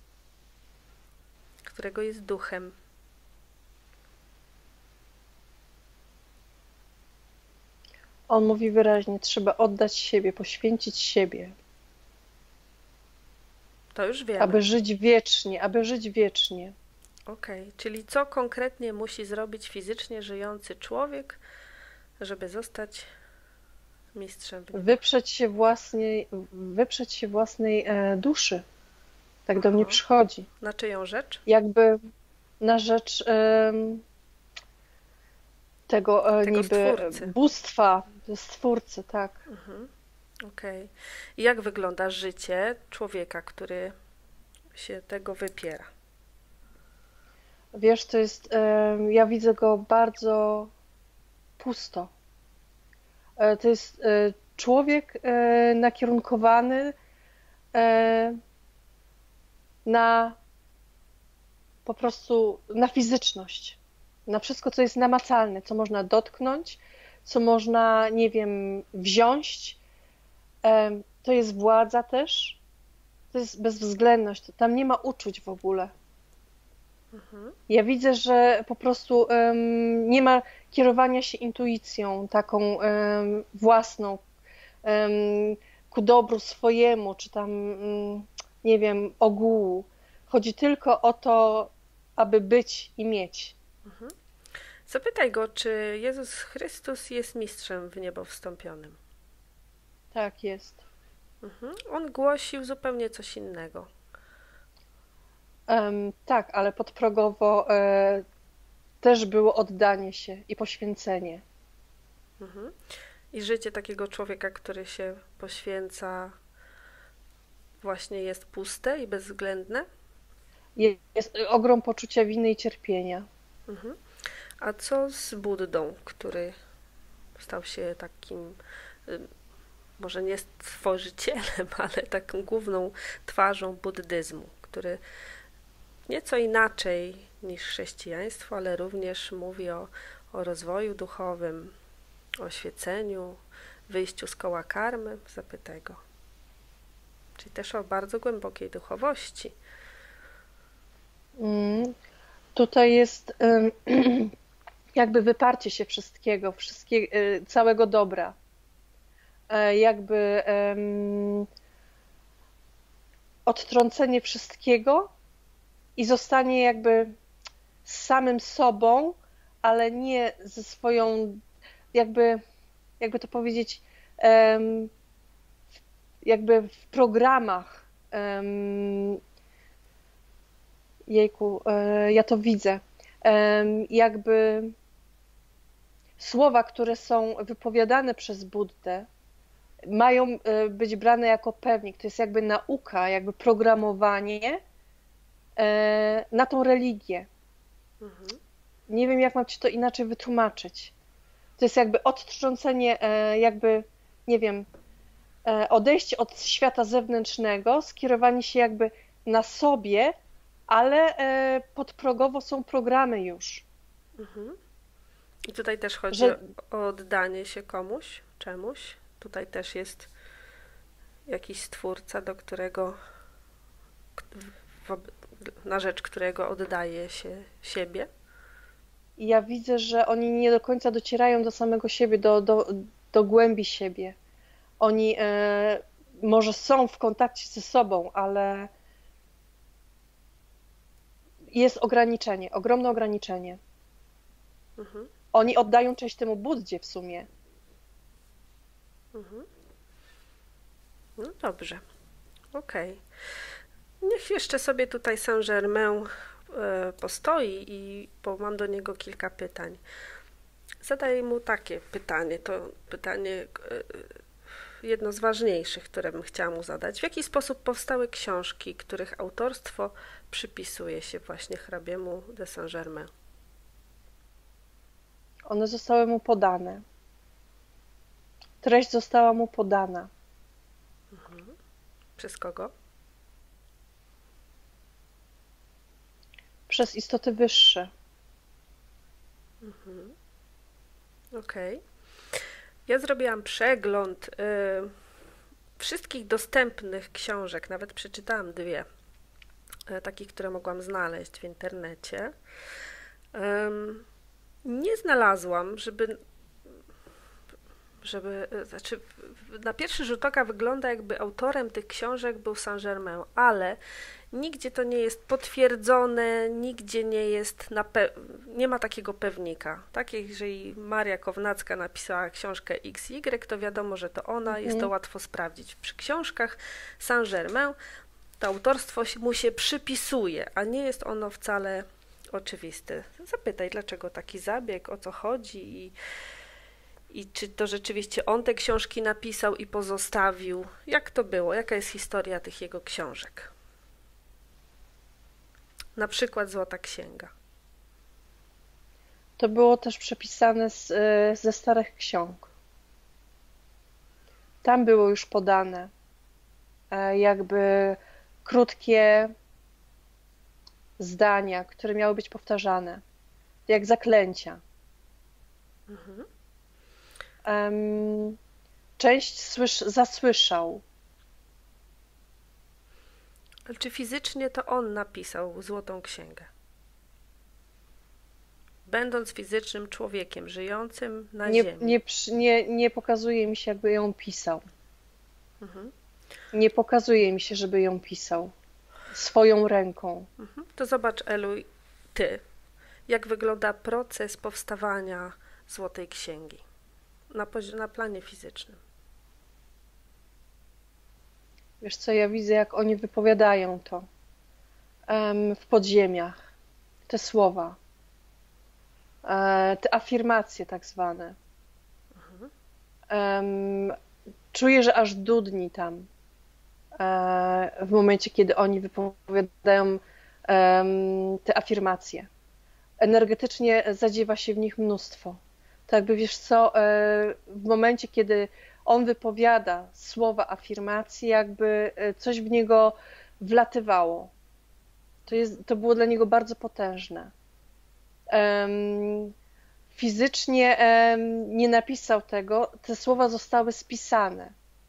[SPEAKER 1] którego jest duchem.
[SPEAKER 2] On mówi wyraźnie, trzeba oddać siebie, poświęcić siebie.
[SPEAKER 1] To już wiemy.
[SPEAKER 2] Aby żyć wiecznie, aby żyć wiecznie.
[SPEAKER 1] Okej, czyli co konkretnie musi zrobić fizycznie żyjący człowiek, żeby zostać mistrzem w niebo?
[SPEAKER 2] Wyprzeć się własnej duszy. Tak do mnie przychodzi.
[SPEAKER 1] Na czyją rzecz?
[SPEAKER 2] Jakby na rzecz tego niby
[SPEAKER 1] Stwórcy.
[SPEAKER 2] bóstwa, Stwórcy, tak.
[SPEAKER 1] Okej. I jak wygląda życie człowieka, który się tego wypiera?
[SPEAKER 2] Wiesz, to jest, ja widzę go bardzo pusto. To jest człowiek nakierunkowany na po prostu na fizyczność, na wszystko, co jest namacalne, co można dotknąć, co można, nie wiem, wziąć. To jest władza też, to jest bezwzględność, to tam nie ma uczuć w ogóle.
[SPEAKER 1] Mhm.
[SPEAKER 2] Ja widzę, że po prostu nie ma kierowania się intuicją taką własną em, ku dobru swojemu, czy tam, nie wiem, ogółu. Chodzi tylko o to, aby być i mieć.
[SPEAKER 1] Zapytaj go, czy Jezus Chrystus jest mistrzem w niebo wstąpionym.
[SPEAKER 2] Tak jest.
[SPEAKER 1] On głosił zupełnie coś innego.
[SPEAKER 2] Tak, ale podprogowo też było oddanie się i poświęcenie.
[SPEAKER 1] Mhm. I życie takiego człowieka, który się poświęca, właśnie jest puste i bezwzględne.
[SPEAKER 2] Jest ogrom poczucia winy i cierpienia.
[SPEAKER 1] Mhm. A co z Buddą, który stał się takim, może nie stworzycielem, ale taką główną twarzą buddyzmu, który nieco inaczej niż chrześcijaństwo, ale również mówi o rozwoju duchowym, o świeceniu, wyjściu z koła karmy. Zapytaj go. Czyli też o bardzo głębokiej duchowości.
[SPEAKER 2] Mm, Tutaj jest jakby wyparcie się wszystkiego, całego dobra. Jakby odtrącenie wszystkiego i zostanie jakby z samym sobą, ale nie ze swoją, jakby to powiedzieć, jakby w programach, jejku, ja to widzę, jakby słowa, które są wypowiadane przez Buddę, mają być brane jako pewnik. To jest jakby nauka, jakby programowanie na tą religię.
[SPEAKER 1] Mhm.
[SPEAKER 2] Nie wiem, jak mam ci to inaczej wytłumaczyć. To jest jakby odtrącenie, jakby, nie wiem, odejście od świata zewnętrznego, skierowanie się jakby na sobie, ale podprogowo są programy już.
[SPEAKER 1] Mhm. I tutaj też chodzi
[SPEAKER 2] Że
[SPEAKER 1] o oddanie się komuś, czemuś. Tutaj też jest jakiś stwórca, do którego, na rzecz którego oddaje się siebie.
[SPEAKER 2] ja widzę, że oni nie do końca docierają do samego siebie, do głębi siebie. Oni może są w kontakcie ze sobą, ale jest ograniczenie, ogromne ograniczenie.
[SPEAKER 1] Mhm.
[SPEAKER 2] Oni oddają cześć temu Buddzie w sumie.
[SPEAKER 1] Mhm. No dobrze, okej. Niech jeszcze sobie tutaj Saint-Germain postoi, bo mam do niego kilka pytań. Zadaj mu takie pytanie, to pytanie jedno z ważniejszych, które bym chciała mu zadać. W jaki sposób powstały książki, których autorstwo przypisuje się właśnie hrabiemu de Saint-Germain?
[SPEAKER 2] One zostały mu podane. Treść została mu podana.
[SPEAKER 1] Przez kogo?
[SPEAKER 2] Przez istoty wyższe.
[SPEAKER 1] Okej. Ja zrobiłam przegląd wszystkich dostępnych książek, nawet przeczytałam dwie, takich, które mogłam znaleźć w internecie. Nie znalazłam, znaczy na pierwszy rzut oka wygląda, jakby autorem tych książek był Saint-Germain, ale nigdzie to nie jest potwierdzone, nigdzie nie jest nie ma takiego pewnika. Tak, jeżeli Maria Kownacka napisała książkę XY, to wiadomo, że to ona, jest to łatwo sprawdzić. Przy książkach Saint-Germain to autorstwo mu się przypisuje, a nie jest ono wcale oczywiste. Zapytaj, dlaczego taki zabieg, o co chodzi i czy to rzeczywiście on te książki napisał i pozostawił. Jak to było? Jaka jest historia tych jego książek? Na przykład Złota Księga.
[SPEAKER 2] To było też przepisane ze starych ksiąg. Tam było już podane jakby krótkie zdania, które miały być powtarzane, jak zaklęcia.
[SPEAKER 1] Mhm.
[SPEAKER 2] Em, Część zasłyszał.
[SPEAKER 1] Ale czy fizycznie to on napisał Złotą Księgę? Będąc fizycznym człowiekiem żyjącym na
[SPEAKER 2] Nie,
[SPEAKER 1] ziemi.
[SPEAKER 2] nie, nie pokazuje mi się, jakby ją pisał.
[SPEAKER 1] Mhm.
[SPEAKER 2] Nie pokazuje mi się, żeby ją pisał swoją ręką.
[SPEAKER 1] Mhm. To zobacz, Elu, ty, jak wygląda proces powstawania Złotej Księgi na planie fizycznym.
[SPEAKER 2] Wiesz co, ja widzę, jak oni wypowiadają to w podziemiach, te słowa, te afirmacje tak zwane. Czuję, że aż dudni tam w momencie, kiedy oni wypowiadają te afirmacje. Energetycznie zadziewa się w nich mnóstwo. Tak jakby, wiesz co, w momencie, kiedy on wypowiada słowa afirmacji, jakby coś w niego wlatywało. To było dla niego bardzo potężne. Fizycznie nie napisał tego, te słowa zostały spisane.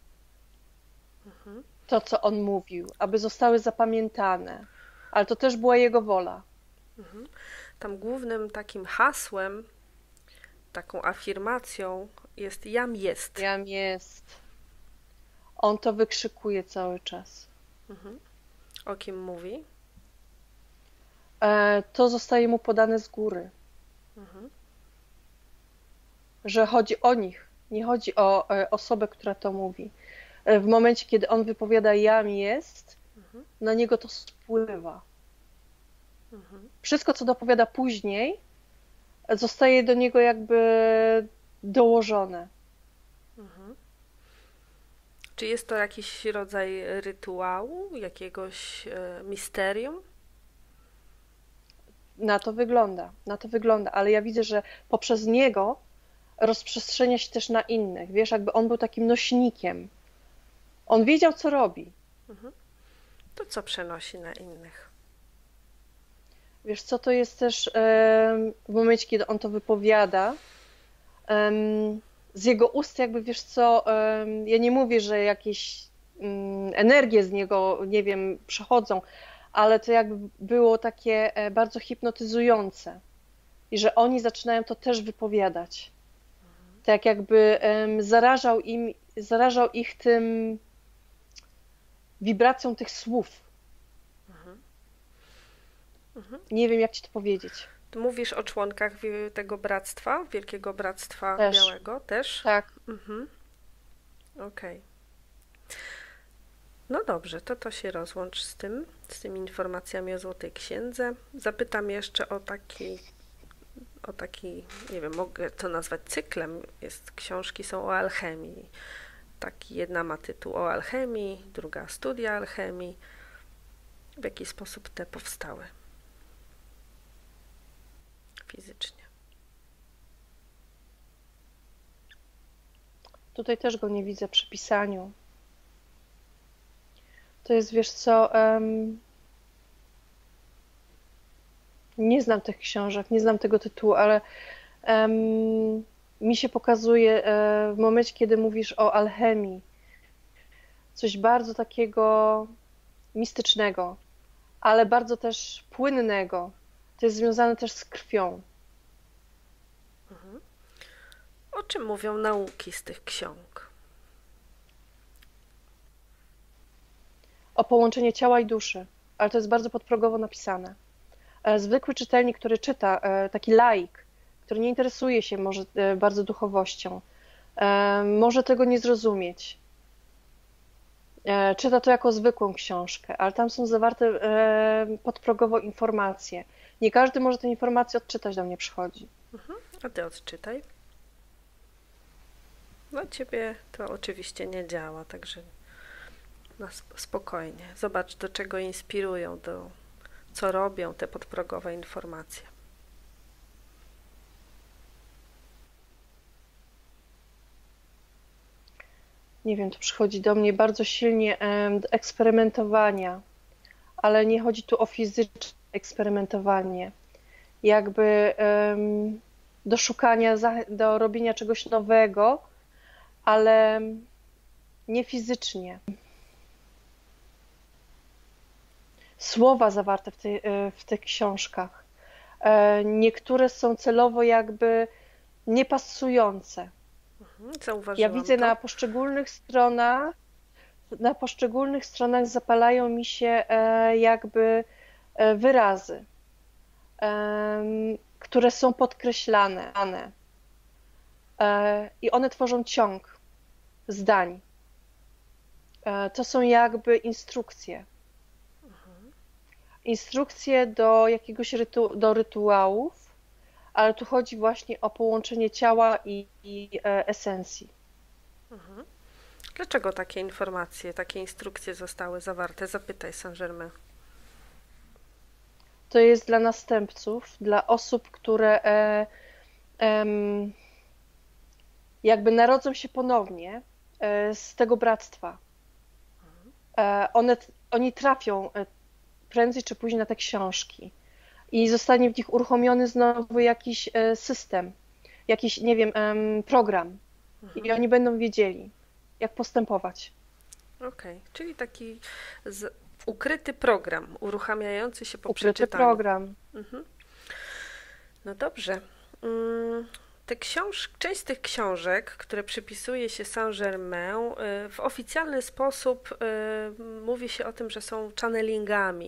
[SPEAKER 2] To, co on mówił, aby zostały zapamiętane. Ale to też była jego wola.
[SPEAKER 1] Tam głównym takim hasłem, taką afirmacją jest jam jest.
[SPEAKER 2] Jam jest. On to wykrzykuje cały czas.
[SPEAKER 1] O kim mówi?
[SPEAKER 2] To zostaje mu podane z góry. Że chodzi o nich, nie chodzi o osobę, która to mówi. W momencie, kiedy on wypowiada jam jest, na niego to spływa. Wszystko, co dopowiada później, zostaje do niego jakby dołożone.
[SPEAKER 1] Czy jest to jakiś rodzaj rytuału, jakiegoś misterium?
[SPEAKER 2] Na to wygląda, ale ja widzę, że poprzez niego rozprzestrzenia się też na innych. Wiesz, jakby on był takim nośnikiem. On wiedział, co robi.
[SPEAKER 1] To co przenosi na innych?
[SPEAKER 2] Wiesz co, to jest też w momencie, kiedy on to wypowiada, z jego ust jakby, wiesz co, ja nie mówię, że jakieś energie z niego, nie wiem, przechodzą, ale to jakby było takie bardzo hipnotyzujące i że oni zaczynają to też wypowiadać. Tak jakby zarażał ich tym wibracją tych słów. Nie wiem, jak ci to powiedzieć.
[SPEAKER 1] Ty mówisz o członkach tego bractwa, Wielkiego Bractwa
[SPEAKER 2] Też.
[SPEAKER 1] Białego też?
[SPEAKER 2] Tak.
[SPEAKER 1] Okej. No dobrze, to się rozłącz z tymi informacjami o Złotej Księdze. Zapytam jeszcze o taki, nie wiem, mogę to nazwać cyklem. Książki są o alchemii. Jedna ma tytuł o alchemii, druga studia alchemii. W jaki sposób te powstały fizycznie?
[SPEAKER 2] Tutaj też go nie widzę przy pisaniu. To jest, wiesz co, nie znam tych książek, nie znam tego tytułu, ale mi się pokazuje w momencie, kiedy mówisz o alchemii, coś bardzo takiego mistycznego, ale bardzo też płynnego. To jest związane też z krwią.
[SPEAKER 1] O czym mówią nauki z tych ksiąg?
[SPEAKER 2] O połączenie ciała i duszy, ale to jest bardzo podprogowo napisane. Zwykły czytelnik, który czyta, taki laik, który nie interesuje się może bardzo duchowością, może tego nie zrozumieć. Czyta to jako zwykłą książkę, ale tam są zawarte podprogowo informacje. Nie każdy może te informacje odczytać, do mnie przychodzi.
[SPEAKER 1] A ty odczytaj. No ciebie to oczywiście nie działa, także spokojnie. Zobacz, do czego inspirują, co robią te podprogowe informacje.
[SPEAKER 2] Nie wiem, to przychodzi do mnie bardzo silnie do eksperymentowania, ale nie chodzi tu o fizyczne eksperymentowanie, jakby do szukania, do robienia czegoś nowego, ale nie fizycznie. Słowa zawarte w tych książkach. Niektóre są celowo jakby niepasujące. Ja
[SPEAKER 1] Zauważyłam
[SPEAKER 2] widzę
[SPEAKER 1] to.
[SPEAKER 2] na poszczególnych stronach zapalają mi się jakby wyrazy, które są podkreślane i one tworzą ciąg zdań. To są jakby instrukcje. Instrukcje do jakiegoś do rytuałów, ale tu chodzi właśnie o połączenie ciała i esencji.
[SPEAKER 1] Dlaczego takie informacje, takie instrukcje zostały zawarte? Zapytaj Saint-Germain.
[SPEAKER 2] To jest dla następców, dla osób, które jakby narodzą się ponownie z tego bractwa. Oni trafią prędzej czy później na te książki i zostanie w nich uruchomiony znowu jakiś system, jakiś, nie wiem, program i oni będą wiedzieli, jak postępować.
[SPEAKER 1] Okej, czyli taki ukryty program uruchamiający się po
[SPEAKER 2] Ukryty
[SPEAKER 1] przeczytaniu.
[SPEAKER 2] program.
[SPEAKER 1] No dobrze. Część z tych książek, które przypisuje się Saint-Germain, w oficjalny sposób mówi się o tym, że są channelingami.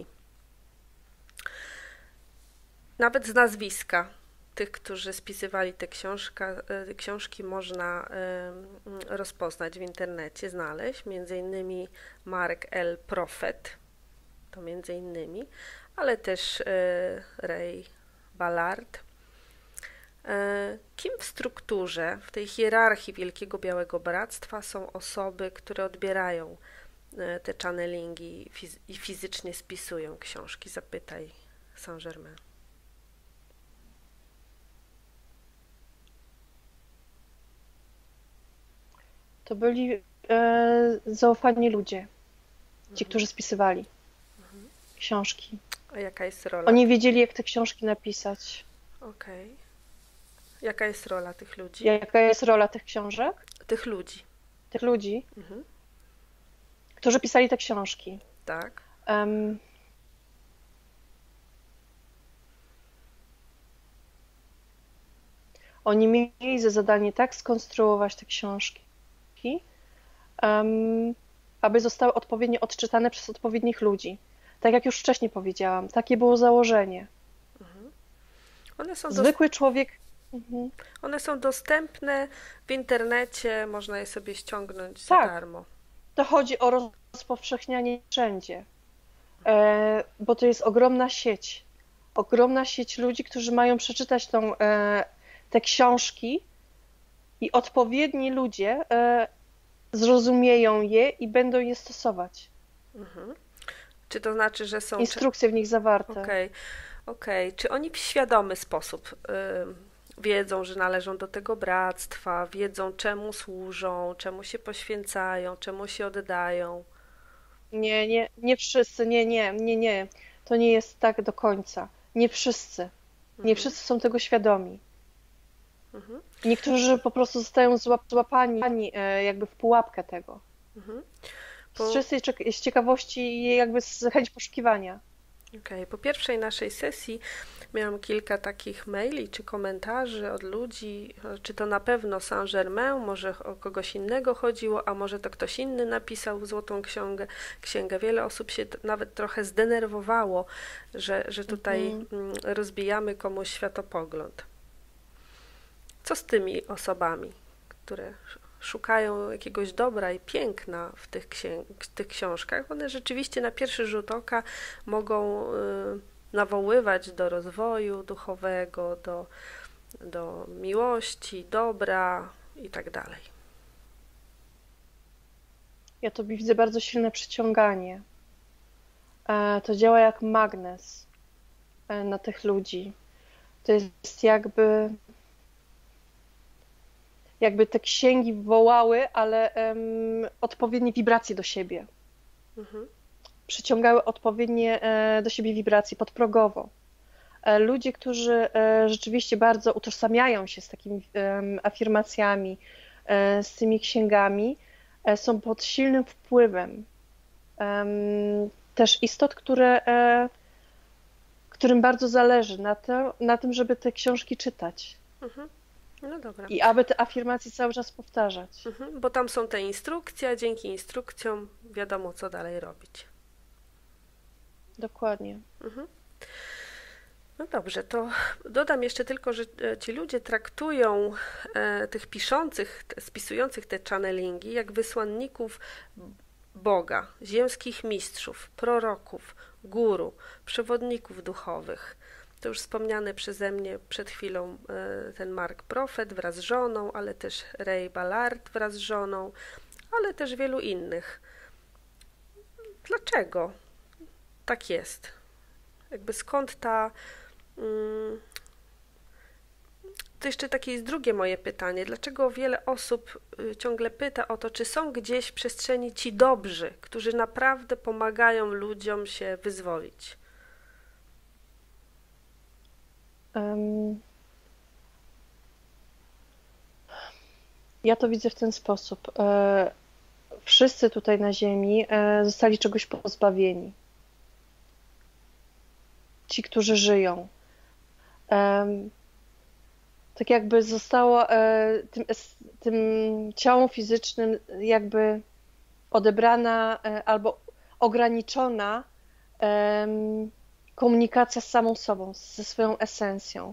[SPEAKER 1] Nawet z nazwiska tych, którzy spisywali te książki można rozpoznać w internecie, znaleźć, między innymi Mark L. Prophet, to między innymi, ale też Ray Ballard. Kim w strukturze, w tej hierarchii Wielkiego Białego Bractwa są osoby, które odbierają te channelingi i fizycznie spisują książki? Zapytaj Saint-Germain.
[SPEAKER 2] To byli zaufani ludzie, ci, którzy spisywali książki.
[SPEAKER 1] A jaka jest rola?
[SPEAKER 2] Oni wiedzieli, jak te książki napisać.
[SPEAKER 1] Okej. Jaka jest rola tych ludzi?
[SPEAKER 2] Jaka jest rola tych książek?
[SPEAKER 1] Tych ludzi.
[SPEAKER 2] Tych ludzi, którzy pisali te książki.
[SPEAKER 1] Tak.
[SPEAKER 2] Oni mieli za zadanie tak skonstruować te książki, aby zostały odpowiednio odczytane przez odpowiednich ludzi. Tak jak już wcześniej powiedziałam, takie było założenie. Zwykły człowiek.
[SPEAKER 1] One są dostępne w internecie, można je sobie ściągnąć za darmo.
[SPEAKER 2] To chodzi o rozpowszechnianie wszędzie, bo to jest ogromna sieć ludzi, którzy mają przeczytać te książki i odpowiedni ludzie zrozumieją je i będą je stosować.
[SPEAKER 1] Czy to znaczy, że są
[SPEAKER 2] instrukcje w nich zawarte?
[SPEAKER 1] Okej. Czy oni w świadomy sposób wiedzą, że należą do tego bractwa, wiedzą, czemu służą, czemu się poświęcają, czemu się oddają?
[SPEAKER 2] Nie wszyscy, nie. To nie jest tak do końca. Nie wszyscy. Nie wszyscy są tego świadomi. Niektórzy po prostu zostają złapani jakby w pułapkę tego. Z czystej z ciekawości i jakby z chęci poszukiwania.
[SPEAKER 1] Po pierwszej naszej sesji miałam kilka takich maili czy komentarzy od ludzi, czy to na pewno Saint-Germain, może o kogoś innego chodziło, a może to ktoś inny napisał Złotą Księgę. Wiele osób się nawet trochę zdenerwowało, że tutaj rozbijamy komuś światopogląd. Co z tymi osobami, które szukają jakiegoś dobra i piękna w tych książkach? One rzeczywiście na pierwszy rzut oka mogą nawoływać do rozwoju duchowego, do miłości, dobra i tak dalej.
[SPEAKER 2] Ja tu widzę bardzo silne przyciąganie. To działa jak magnes na tych ludzi. To jest jakby te księgi wołały, ale odpowiednie wibracje do siebie. przyciągały odpowiednie do siebie wibracje podprogowo. Ludzie, którzy rzeczywiście bardzo utożsamiają się z takimi afirmacjami, z tymi księgami, są pod silnym wpływem też istot, którym bardzo zależy na tym, żeby te książki czytać
[SPEAKER 1] Mhm. No dobra.
[SPEAKER 2] i aby te afirmacje cały czas powtarzać.
[SPEAKER 1] Bo tam są te instrukcje, a dzięki instrukcjom wiadomo, co dalej robić.
[SPEAKER 2] Dokładnie.
[SPEAKER 1] No dobrze, to dodam jeszcze tylko, że ci ludzie traktują tych piszących, spisujących te channelingi jak wysłanników Boga, ziemskich mistrzów, proroków, guru, przewodników duchowych. To już wspomniany przeze mnie przed chwilą ten Mark Prophet wraz z żoną, ale też Ray Ballard wraz z żoną, ale też wielu innych. Dlaczego tak jest? Jakby skąd ta... To jeszcze takie jest drugie moje pytanie. Dlaczego wiele osób ciągle pyta o to, czy są gdzieś w przestrzeni ci dobrzy, którzy naprawdę pomagają ludziom się wyzwolić?
[SPEAKER 2] Ja to widzę w ten sposób. Wszyscy tutaj na Ziemi zostali czegoś pozbawieni. Ci, którzy żyją. Tak jakby została tym ciałom fizycznym jakby odebrana albo ograniczona komunikacja z samą sobą, ze swoją esencją.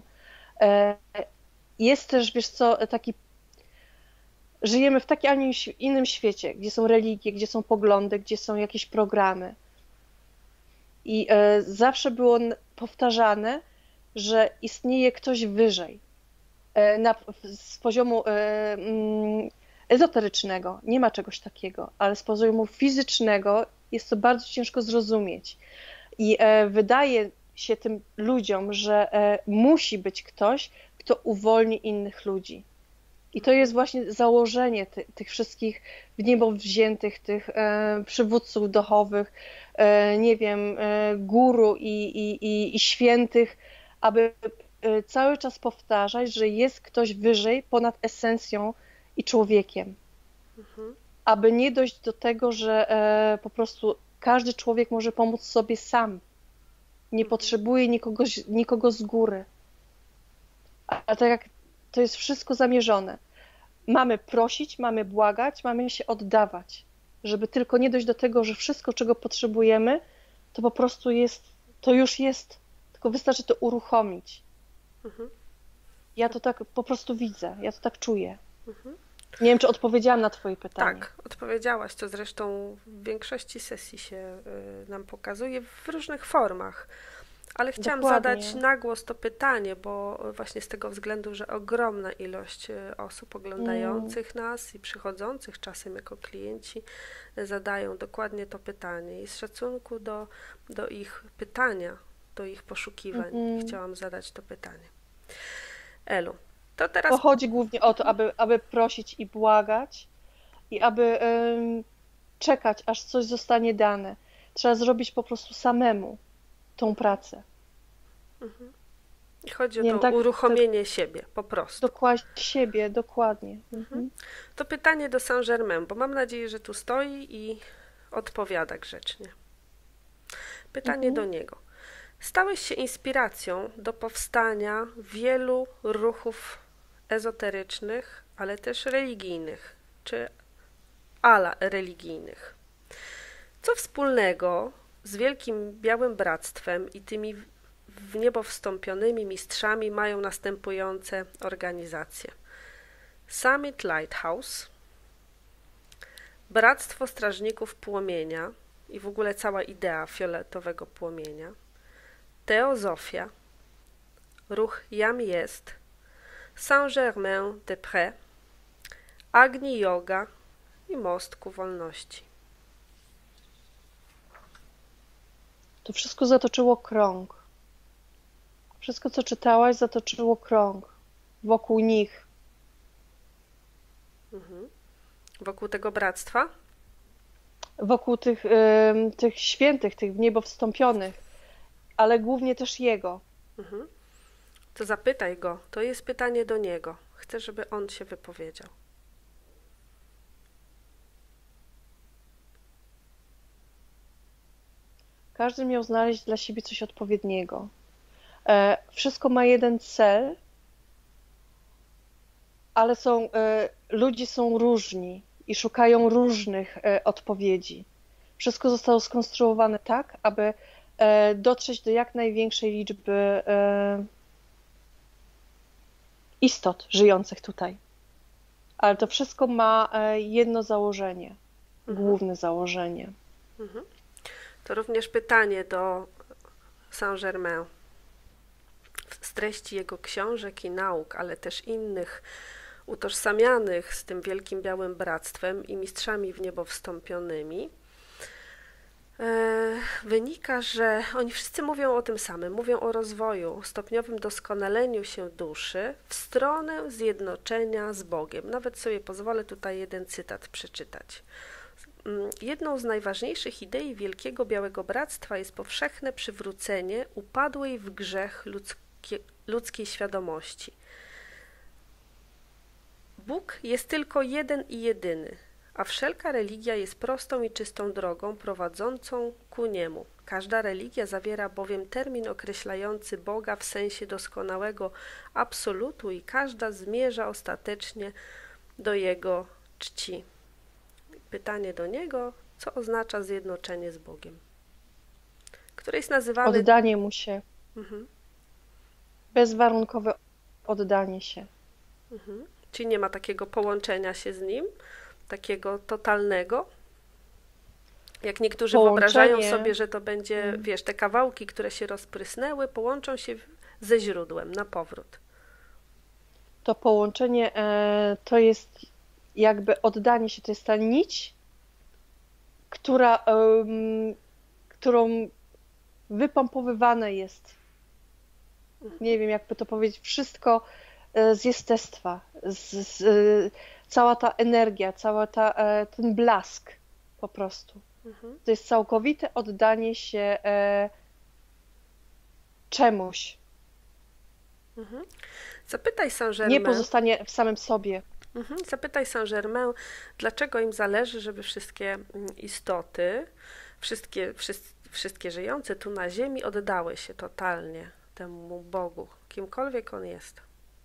[SPEAKER 2] Jest też, wiesz co, żyjemy w takim, a nie innym świecie, gdzie są religie, gdzie są poglądy, gdzie są jakieś programy. I zawsze było powtarzane, że istnieje ktoś wyżej. Z poziomu ezoterycznego nie ma czegoś takiego, ale z poziomu fizycznego jest to bardzo ciężko zrozumieć. I wydaje się tym ludziom, że musi być ktoś, kto uwolni innych ludzi. I to jest właśnie założenie tych wszystkich w niebo wziętych, tych przywódców duchowych, nie wiem, guru i świętych, aby cały czas powtarzać, że jest ktoś wyżej ponad esencją i człowiekiem. Aby nie dojść do tego, że po prostu każdy człowiek może pomóc sobie sam. Nie potrzebuje nikogo z góry. A tak jak to jest wszystko zamierzone. Mamy prosić, mamy błagać, mamy się oddawać, żeby tylko nie dojść do tego, że wszystko, czego potrzebujemy, to po prostu jest, to już jest, tylko wystarczy to uruchomić. Ja to tak po prostu widzę, ja to tak czuję. Nie wiem, czy odpowiedziałam na twoje pytanie.
[SPEAKER 1] Tak, odpowiedziałaś, co zresztą w większości sesji się nam pokazuje w różnych formach. Ale chciałam zadać na głos to pytanie, bo właśnie z tego względu, że ogromna ilość osób oglądających nas i przychodzących czasem jako klienci zadają dokładnie to pytanie. I z szacunku do ich pytania, do ich poszukiwań chciałam zadać to pytanie. Elu, to teraz...
[SPEAKER 2] To chodzi głównie o to, aby prosić i błagać i aby czekać, aż coś zostanie dane. Trzeba zrobić po prostu samemu tą pracę.
[SPEAKER 1] I chodzi o to uruchomienie siebie, po prostu.
[SPEAKER 2] Dokładnie siebie, dokładnie.
[SPEAKER 1] To pytanie do Saint-Germain, bo mam nadzieję, że tu stoi i odpowiada grzecznie. Pytanie do niego. Stałeś się inspiracją do powstania wielu ruchów ezoterycznych, ale też religijnych, czy ala religijnych. Co wspólnego z Wielkim Białym Bractwem i tymi w niebo wstąpionymi mistrzami mają następujące organizacje: Summit Lighthouse, Bractwo Strażników Płomienia i w ogóle cała idea fioletowego płomienia, Teozofia, ruch Jam Jest, Saint-Germain-des-Prés, Agni Yoga i Most ku Wolności.
[SPEAKER 2] To wszystko zatoczyło krąg. Wszystko, co czytałaś, zatoczyło krąg wokół nich.
[SPEAKER 1] Wokół tego bractwa?
[SPEAKER 2] wokół tych świętych, tych w niebo wstąpionych, ale głównie też Jego.
[SPEAKER 1] Mhm. To zapytaj go. To jest pytanie do niego. Chcę, żeby on się wypowiedział.
[SPEAKER 2] Każdy miał znaleźć dla siebie coś odpowiedniego. Wszystko ma jeden cel, ale ludzie są różni i szukają różnych odpowiedzi. Wszystko zostało skonstruowane tak, aby dotrzeć do jak największej liczby istot żyjących tutaj. Ale to wszystko ma jedno założenie, główne założenie.
[SPEAKER 1] Mhm. To również pytanie do Saint-Germain. Z treści jego książek i nauk, ale też innych utożsamianych z tym wielkim białym bractwem i mistrzami w niebo wstąpionymi, wynika, że oni wszyscy mówią o tym samym, mówią o rozwoju, stopniowym doskonaleniu się duszy w stronę zjednoczenia z Bogiem. Nawet sobie pozwolę tutaj jeden cytat przeczytać. Jedną z najważniejszych idei Wielkiego Białego Bractwa jest powszechne przywrócenie upadłej w grzech ludzkiej świadomości. Bóg jest tylko jeden i jedyny, a wszelka religia jest prostą i czystą drogą prowadzącą ku Niemu. Każda religia zawiera bowiem termin określający Boga w sensie doskonałego absolutu i każda zmierza ostatecznie do Jego czci. Pytanie do Niego, co oznacza zjednoczenie z Bogiem, które jest nazywane...
[SPEAKER 2] Oddanie Mu się. Bezwarunkowe oddanie się.
[SPEAKER 1] Czyli nie ma takiego połączenia się z Nim, takiego totalnego. Jak niektórzy wyobrażają sobie, że to będzie, wiesz, te kawałki, które się rozprysnęły, połączą się ze źródłem na powrót.
[SPEAKER 2] To połączenie to jest jakby oddanie się, to jest ta nić, którą wypompowywane jest, nie wiem jakby to powiedzieć, wszystko z jestestwa, cała ta energia, ten blask po prostu. To jest całkowite oddanie się czemuś.
[SPEAKER 1] Zapytaj Saint-Germain.
[SPEAKER 2] Nie pozostanie w samym sobie.
[SPEAKER 1] Zapytaj Saint-Germain, dlaczego im zależy, żeby wszystkie istoty, wszystkie żyjące tu na ziemi oddały się totalnie temu Bogu, kimkolwiek on jest.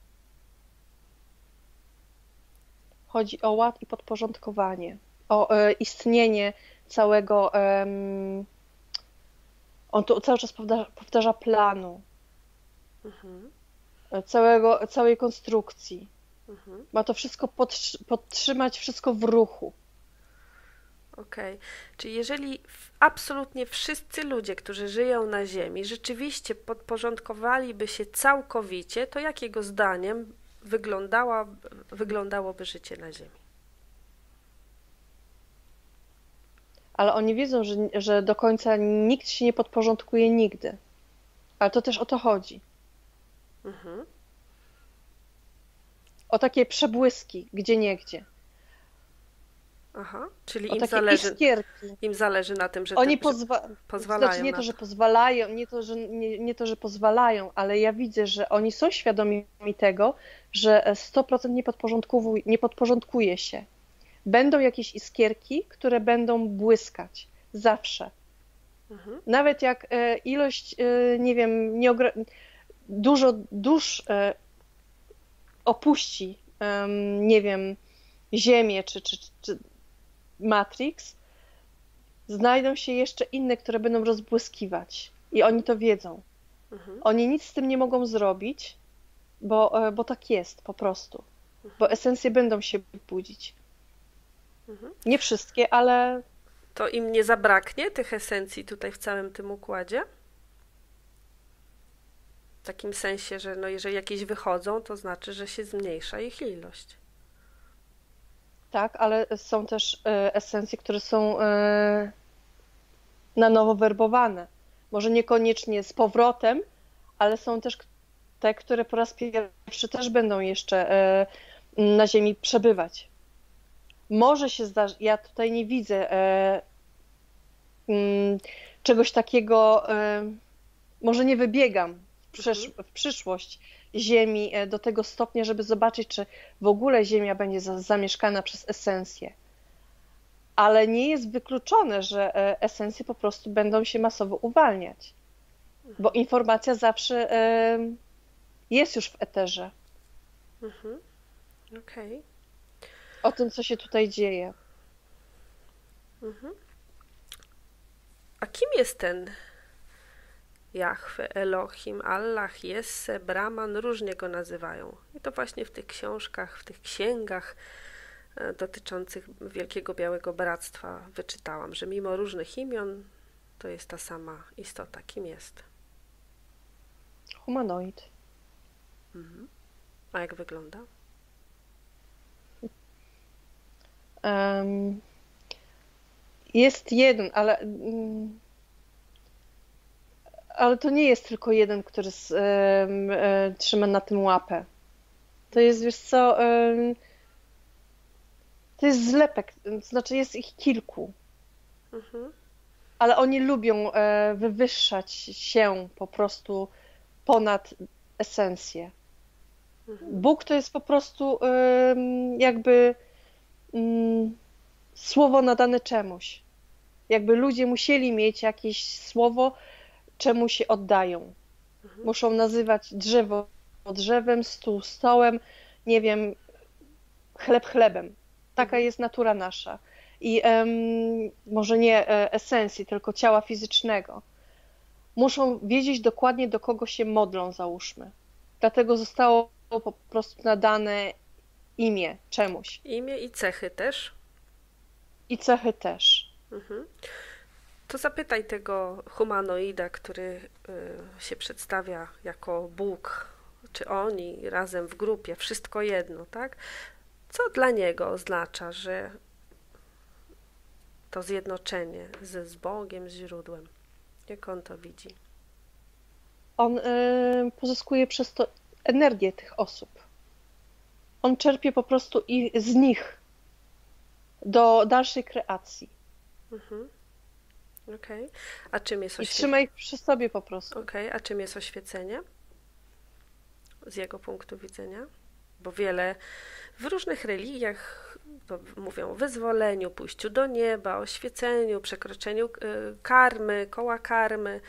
[SPEAKER 2] Chodzi o ład i podporządkowanie, o istnienie całego, on tu cały czas powtarza planu, całej konstrukcji. Ma to wszystko podtrzymać wszystko w ruchu.
[SPEAKER 1] Okej. Czyli jeżeli absolutnie wszyscy ludzie, którzy żyją na Ziemi, rzeczywiście podporządkowaliby się całkowicie, to jak jego zdaniem wyglądałoby życie na Ziemi?
[SPEAKER 2] Ale oni wiedzą, że do końca nikt się nie podporządkuje nigdy. Ale to też o to chodzi. O takie przebłyski, gdzieniegdzie.
[SPEAKER 1] Aha, czyli
[SPEAKER 2] o takie iskierki.
[SPEAKER 1] Im zależy na tym, że
[SPEAKER 2] oni
[SPEAKER 1] pozwalają.
[SPEAKER 2] Znaczy nie to, że pozwalają, nie to, że pozwalają, ale ja widzę, że oni są świadomi tego, że 100% nie podporządkuje się. Będą jakieś iskierki, które będą błyskać. Zawsze. Nawet jak ilość, nie wiem, dużo dusz opuści, nie wiem, Ziemię czy Matrix, znajdą się jeszcze inne, które będą rozbłyskiwać. I oni to wiedzą. Oni nic z tym nie mogą zrobić, bo tak jest po prostu. Bo esencje będą się budzić. Nie wszystkie, ale...
[SPEAKER 1] To im nie zabraknie tych esencji tutaj w całym tym układzie? W takim sensie, że no jeżeli jakieś wychodzą, to znaczy, że się zmniejsza ich ilość.
[SPEAKER 2] Tak, ale są też esencje, które są na nowo werbowane. Może niekoniecznie z powrotem, ale są też te, które po raz pierwszy też będą jeszcze na Ziemi przebywać. Może się zdarzyć, ja tutaj nie widzę czegoś takiego, może nie wybiegam
[SPEAKER 1] Mhm.
[SPEAKER 2] w przyszłość Ziemi do tego stopnia, żeby zobaczyć, czy w ogóle Ziemia będzie zamieszkana przez esencję. Ale nie jest wykluczone, że esencje po prostu będą się masowo uwalniać, bo informacja zawsze jest już w eterze
[SPEAKER 1] Mhm. Okej.
[SPEAKER 2] o tym, co się tutaj dzieje.
[SPEAKER 1] Mhm. A kim jest ten Jahwe, Elohim, Allah, Jesse, Brahman? Różnie go nazywają. I to właśnie w tych książkach, w tych księgach dotyczących Wielkiego Białego Bractwa wyczytałam, że mimo różnych imion to jest ta sama istota. Kim jest?
[SPEAKER 2] Humanoid.
[SPEAKER 1] Mhm. A jak wygląda?
[SPEAKER 2] Em, Jest jeden, ale to nie jest tylko jeden, który trzyma na tym łapę. To jest, wiesz co, to jest zlepek, to znaczy jest ich kilku,
[SPEAKER 1] Mhm.
[SPEAKER 2] ale oni lubią wywyższać się po prostu ponad esencję.
[SPEAKER 1] Mhm.
[SPEAKER 2] Bóg to jest po prostu jakby mm, słowo nadane czemuś. Jakby ludzie musieli mieć jakieś słowo, czemu się oddają.
[SPEAKER 1] Mhm.
[SPEAKER 2] Muszą nazywać drzewo drzewem, stół stołem, nie wiem, chleb chlebem. Taka
[SPEAKER 1] Mhm.
[SPEAKER 2] jest natura nasza. I może nie esencji, tylko ciała fizycznego. Muszą wiedzieć dokładnie, do kogo się modlą, załóżmy. Dlatego zostało po prostu nadane imię czemuś.
[SPEAKER 1] Imię i cechy też.
[SPEAKER 2] I cechy też.
[SPEAKER 1] Mhm. To zapytaj tego humanoida, który się przedstawia jako Bóg, czy oni razem w grupie, wszystko jedno, tak? Co dla niego oznacza, że to zjednoczenie z Bogiem, z źródłem? Jak on to widzi?
[SPEAKER 2] On pozyskuje przez to energię tych osób. On czerpie po prostu z nich do dalszej kreacji.
[SPEAKER 1] Mhm. Okej. A czym jest
[SPEAKER 2] I trzyma ich przy sobie po prostu.
[SPEAKER 1] A czym jest oświecenie z jego punktu widzenia? Bo wiele w różnych religiach to mówią o wyzwoleniu, pójściu do nieba, oświeceniu, przekroczeniu karmy, koła karmy.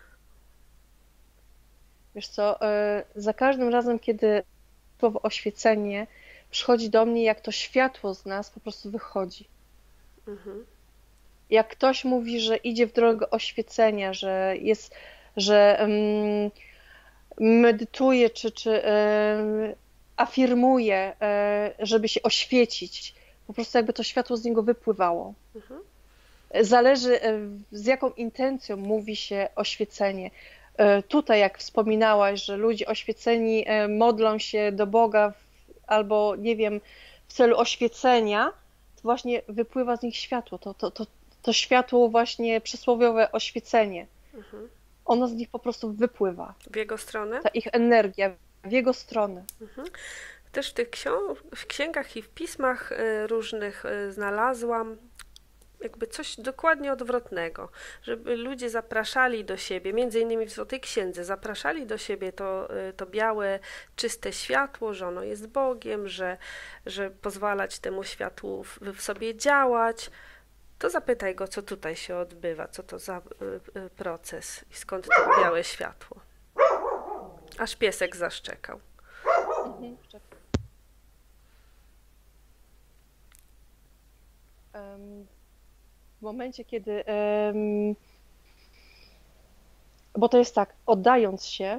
[SPEAKER 2] Wiesz co, za każdym razem, kiedy słowo oświecenie przychodzi do mnie, jak to światło z nas po prostu wychodzi.
[SPEAKER 1] Mhm.
[SPEAKER 2] Jak ktoś mówi, że idzie w drogę oświecenia, że medytuje, czy afirmuje, żeby się oświecić, po prostu jakby to światło z niego wypływało.
[SPEAKER 1] Mhm.
[SPEAKER 2] Zależy, z jaką intencją mówi się oświecenie. Tutaj, jak wspominałaś, że ludzie oświeceni modlą się do Boga albo, nie wiem, w celu oświecenia, to właśnie wypływa z nich światło. To światło właśnie przysłowiowe oświecenie.
[SPEAKER 1] Mhm.
[SPEAKER 2] Ono z nich po prostu wypływa.
[SPEAKER 1] W jego stronę.
[SPEAKER 2] Ta ich energia w jego stronę.
[SPEAKER 1] Mhm. Też w tych w księgach i w pismach różnych znalazłam jakby coś dokładnie odwrotnego, żeby ludzie zapraszali do siebie, między innymi w Złotej Księdze, zapraszali do siebie to białe, czyste światło, że ono jest Bogiem, że pozwalać temu światłu w sobie działać. To zapytaj go, co tutaj się odbywa, co to za proces i skąd to białe światło. Aż piesek zaszczekał.
[SPEAKER 2] Mhm. W momencie, kiedy, bo to jest tak, oddając się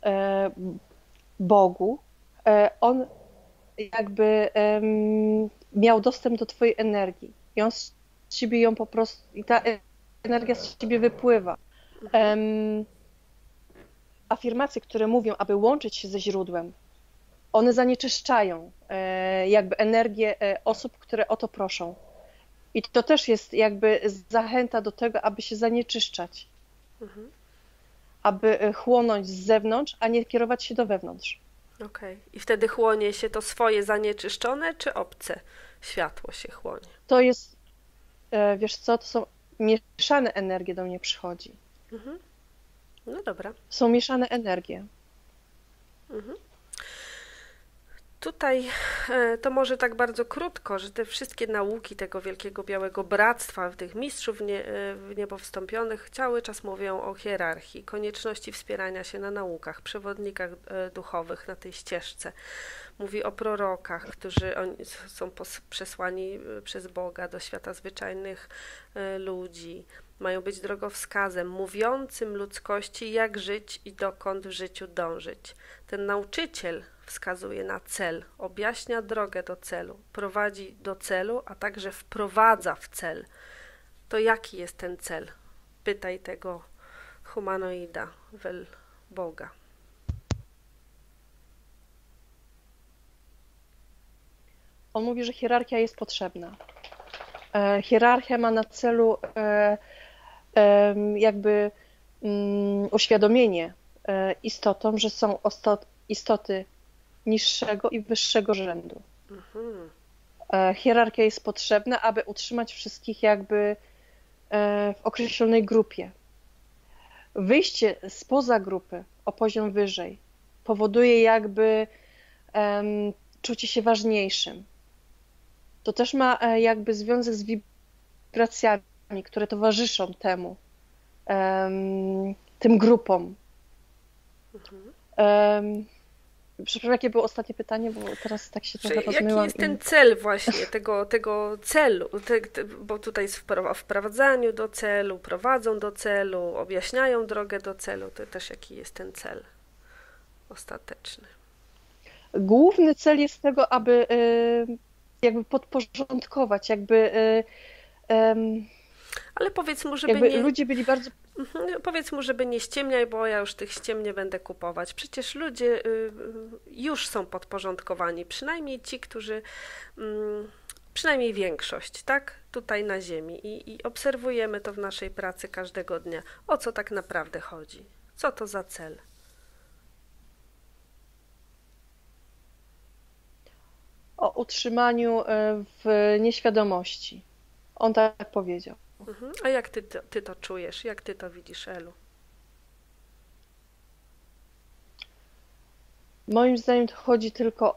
[SPEAKER 2] Bogu, on jakby miał dostęp do twojej energii i on z ciebie ją po prostu, i ta energia z ciebie wypływa. Afirmacje, które mówią, aby łączyć się ze źródłem, one zanieczyszczają jakby energię osób, które o to proszą. I to też jest jakby zachęta do tego, aby się zanieczyszczać,
[SPEAKER 1] Mhm.
[SPEAKER 2] aby chłonąć z zewnątrz, a nie kierować się do wewnątrz.
[SPEAKER 1] Okej. I wtedy chłonie się to swoje zanieczyszczone, czy obce światło się chłonie?
[SPEAKER 2] To jest, wiesz co, to są mieszane energie do mnie przychodzi.
[SPEAKER 1] Mhm. No dobra.
[SPEAKER 2] Są mieszane energie.
[SPEAKER 1] Mhm. Tutaj to może tak bardzo krótko, że te wszystkie nauki tego wielkiego białego bractwa, tych mistrzów w niebo wstąpionych cały czas mówią o hierarchii, konieczności wspierania się na naukach, przewodnikach duchowych na tej ścieżce. Mówi o prorokach, którzy są przesłani przez Boga do świata zwyczajnych ludzi. Mają być drogowskazem, mówiącym ludzkości, jak żyć i dokąd w życiu dążyć. Ten nauczyciel wskazuje na cel, objaśnia drogę do celu, prowadzi do celu, a także wprowadza w cel. To jaki jest ten cel? Pytaj tego humanoida, wel Boga.
[SPEAKER 2] On mówi, że hierarchia jest potrzebna. Hierarchia ma na celu jakby uświadomienie istotom, że są istoty niższego i wyższego rzędu.
[SPEAKER 1] Mhm.
[SPEAKER 2] Hierarchia jest potrzebna, aby utrzymać wszystkich jakby w określonej grupie. Wyjście spoza grupy o poziom wyżej powoduje jakby czucie się ważniejszym. To też ma jakby związek z wibracjami, które towarzyszą temu, tym grupom. Przepraszam, jakie było ostatnie pytanie, bo teraz tak się trochę rozmyłam.
[SPEAKER 1] Jaki jest ten cel właśnie, tego celu, bo tutaj jest w wprowadzaniu do celu, prowadzą do celu, objaśniają drogę do celu, to też jaki jest ten cel ostateczny.
[SPEAKER 2] Główny cel jest tego, aby jakby podporządkować, jakby
[SPEAKER 1] ale powiedz mu, żeby nie...
[SPEAKER 2] ludzie byli bardzo...
[SPEAKER 1] Powiedz mu, żeby nie ściemniaj, bo ja już tych ściem nie będę kupować. Przecież ludzie już są podporządkowani, przynajmniej ci, którzy... Przynajmniej większość, tak? Tutaj na ziemi. I obserwujemy to w naszej pracy każdego dnia. O co tak naprawdę chodzi? Co to za cel?
[SPEAKER 2] O utrzymaniu w nieświadomości. On tak powiedział.
[SPEAKER 1] A jak ty to czujesz? Jak ty to widzisz, Elu?
[SPEAKER 2] Moim zdaniem to chodzi tylko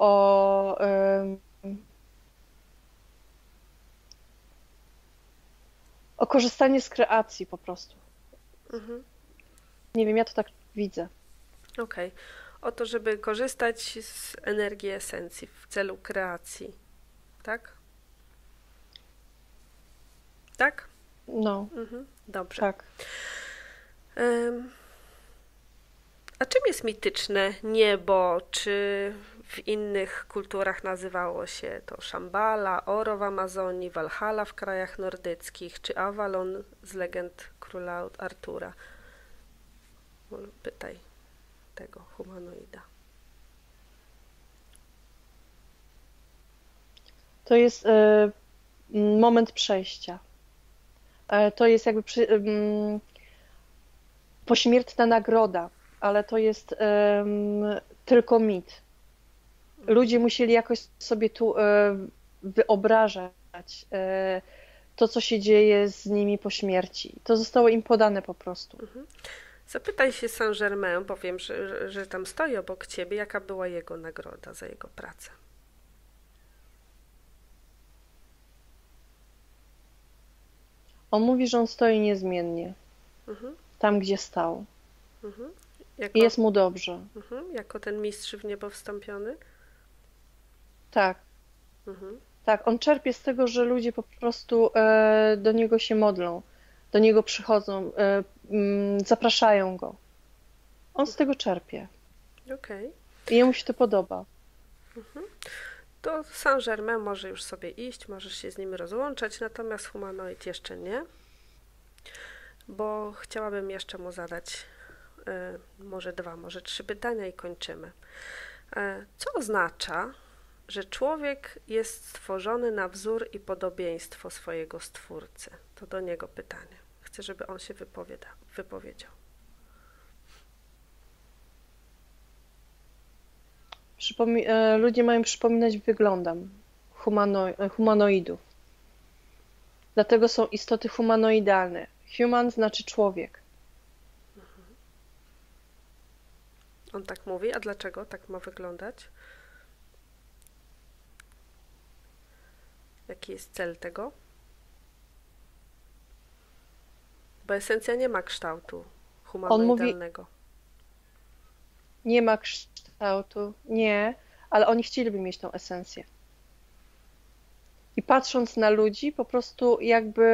[SPEAKER 2] o korzystanie z kreacji po prostu. Nie wiem, ja to tak widzę.
[SPEAKER 1] Okej. O to, żeby korzystać z energii esencji w celu kreacji. Tak? Tak?
[SPEAKER 2] No,
[SPEAKER 1] Dobrze.
[SPEAKER 2] tak.
[SPEAKER 1] A czym jest mityczne niebo? Czy w innych kulturach nazywało się to Szambala, Oro w Amazonii, Walhalla w krajach nordyckich, czy Avalon z legend króla Artura? Pytaj tego humanoida.
[SPEAKER 2] To jest moment przejścia. To jest jakby pośmiertna nagroda, ale to jest tylko mit. Ludzie musieli jakoś sobie tu wyobrażać to, co się dzieje z nimi po śmierci. To zostało im podane po prostu.
[SPEAKER 1] Zapytaj się Saint-Germain, bo wiem, że tam stoi obok ciebie, jaka była jego nagroda za jego pracę.
[SPEAKER 2] On mówi, że on stoi niezmiennie. Tam, gdzie stał. I jest mu dobrze.
[SPEAKER 1] Jako ten mistrz w niebo wstąpiony?
[SPEAKER 2] Tak. Tak, on czerpie z tego, że ludzie po prostu do niego się modlą, do niego przychodzą, zapraszają go. On z tego czerpie.
[SPEAKER 1] Okej.
[SPEAKER 2] I jemu się to podoba.
[SPEAKER 1] To Saint-Germain może już sobie iść, możesz się z nim rozłączać, natomiast humanoid jeszcze nie, bo chciałabym jeszcze mu zadać może 2, może 3 pytania i kończymy. Co oznacza, że człowiek jest stworzony na wzór i podobieństwo swojego Stwórcy? To do niego pytanie. Chcę, żeby on się wypowiedział.
[SPEAKER 2] Ludzie mają przypominać wyglądem humanoidów. Dlatego są istoty humanoidalne. Human znaczy człowiek.
[SPEAKER 1] On tak mówi, a dlaczego tak ma wyglądać? Jaki jest cel tego? Bo esencja nie ma kształtu
[SPEAKER 2] On mówi,
[SPEAKER 1] humanoidalnego.
[SPEAKER 2] nie ma kształtu, nie, ale oni chcieliby mieć tą esencję. I patrząc na ludzi, po prostu jakby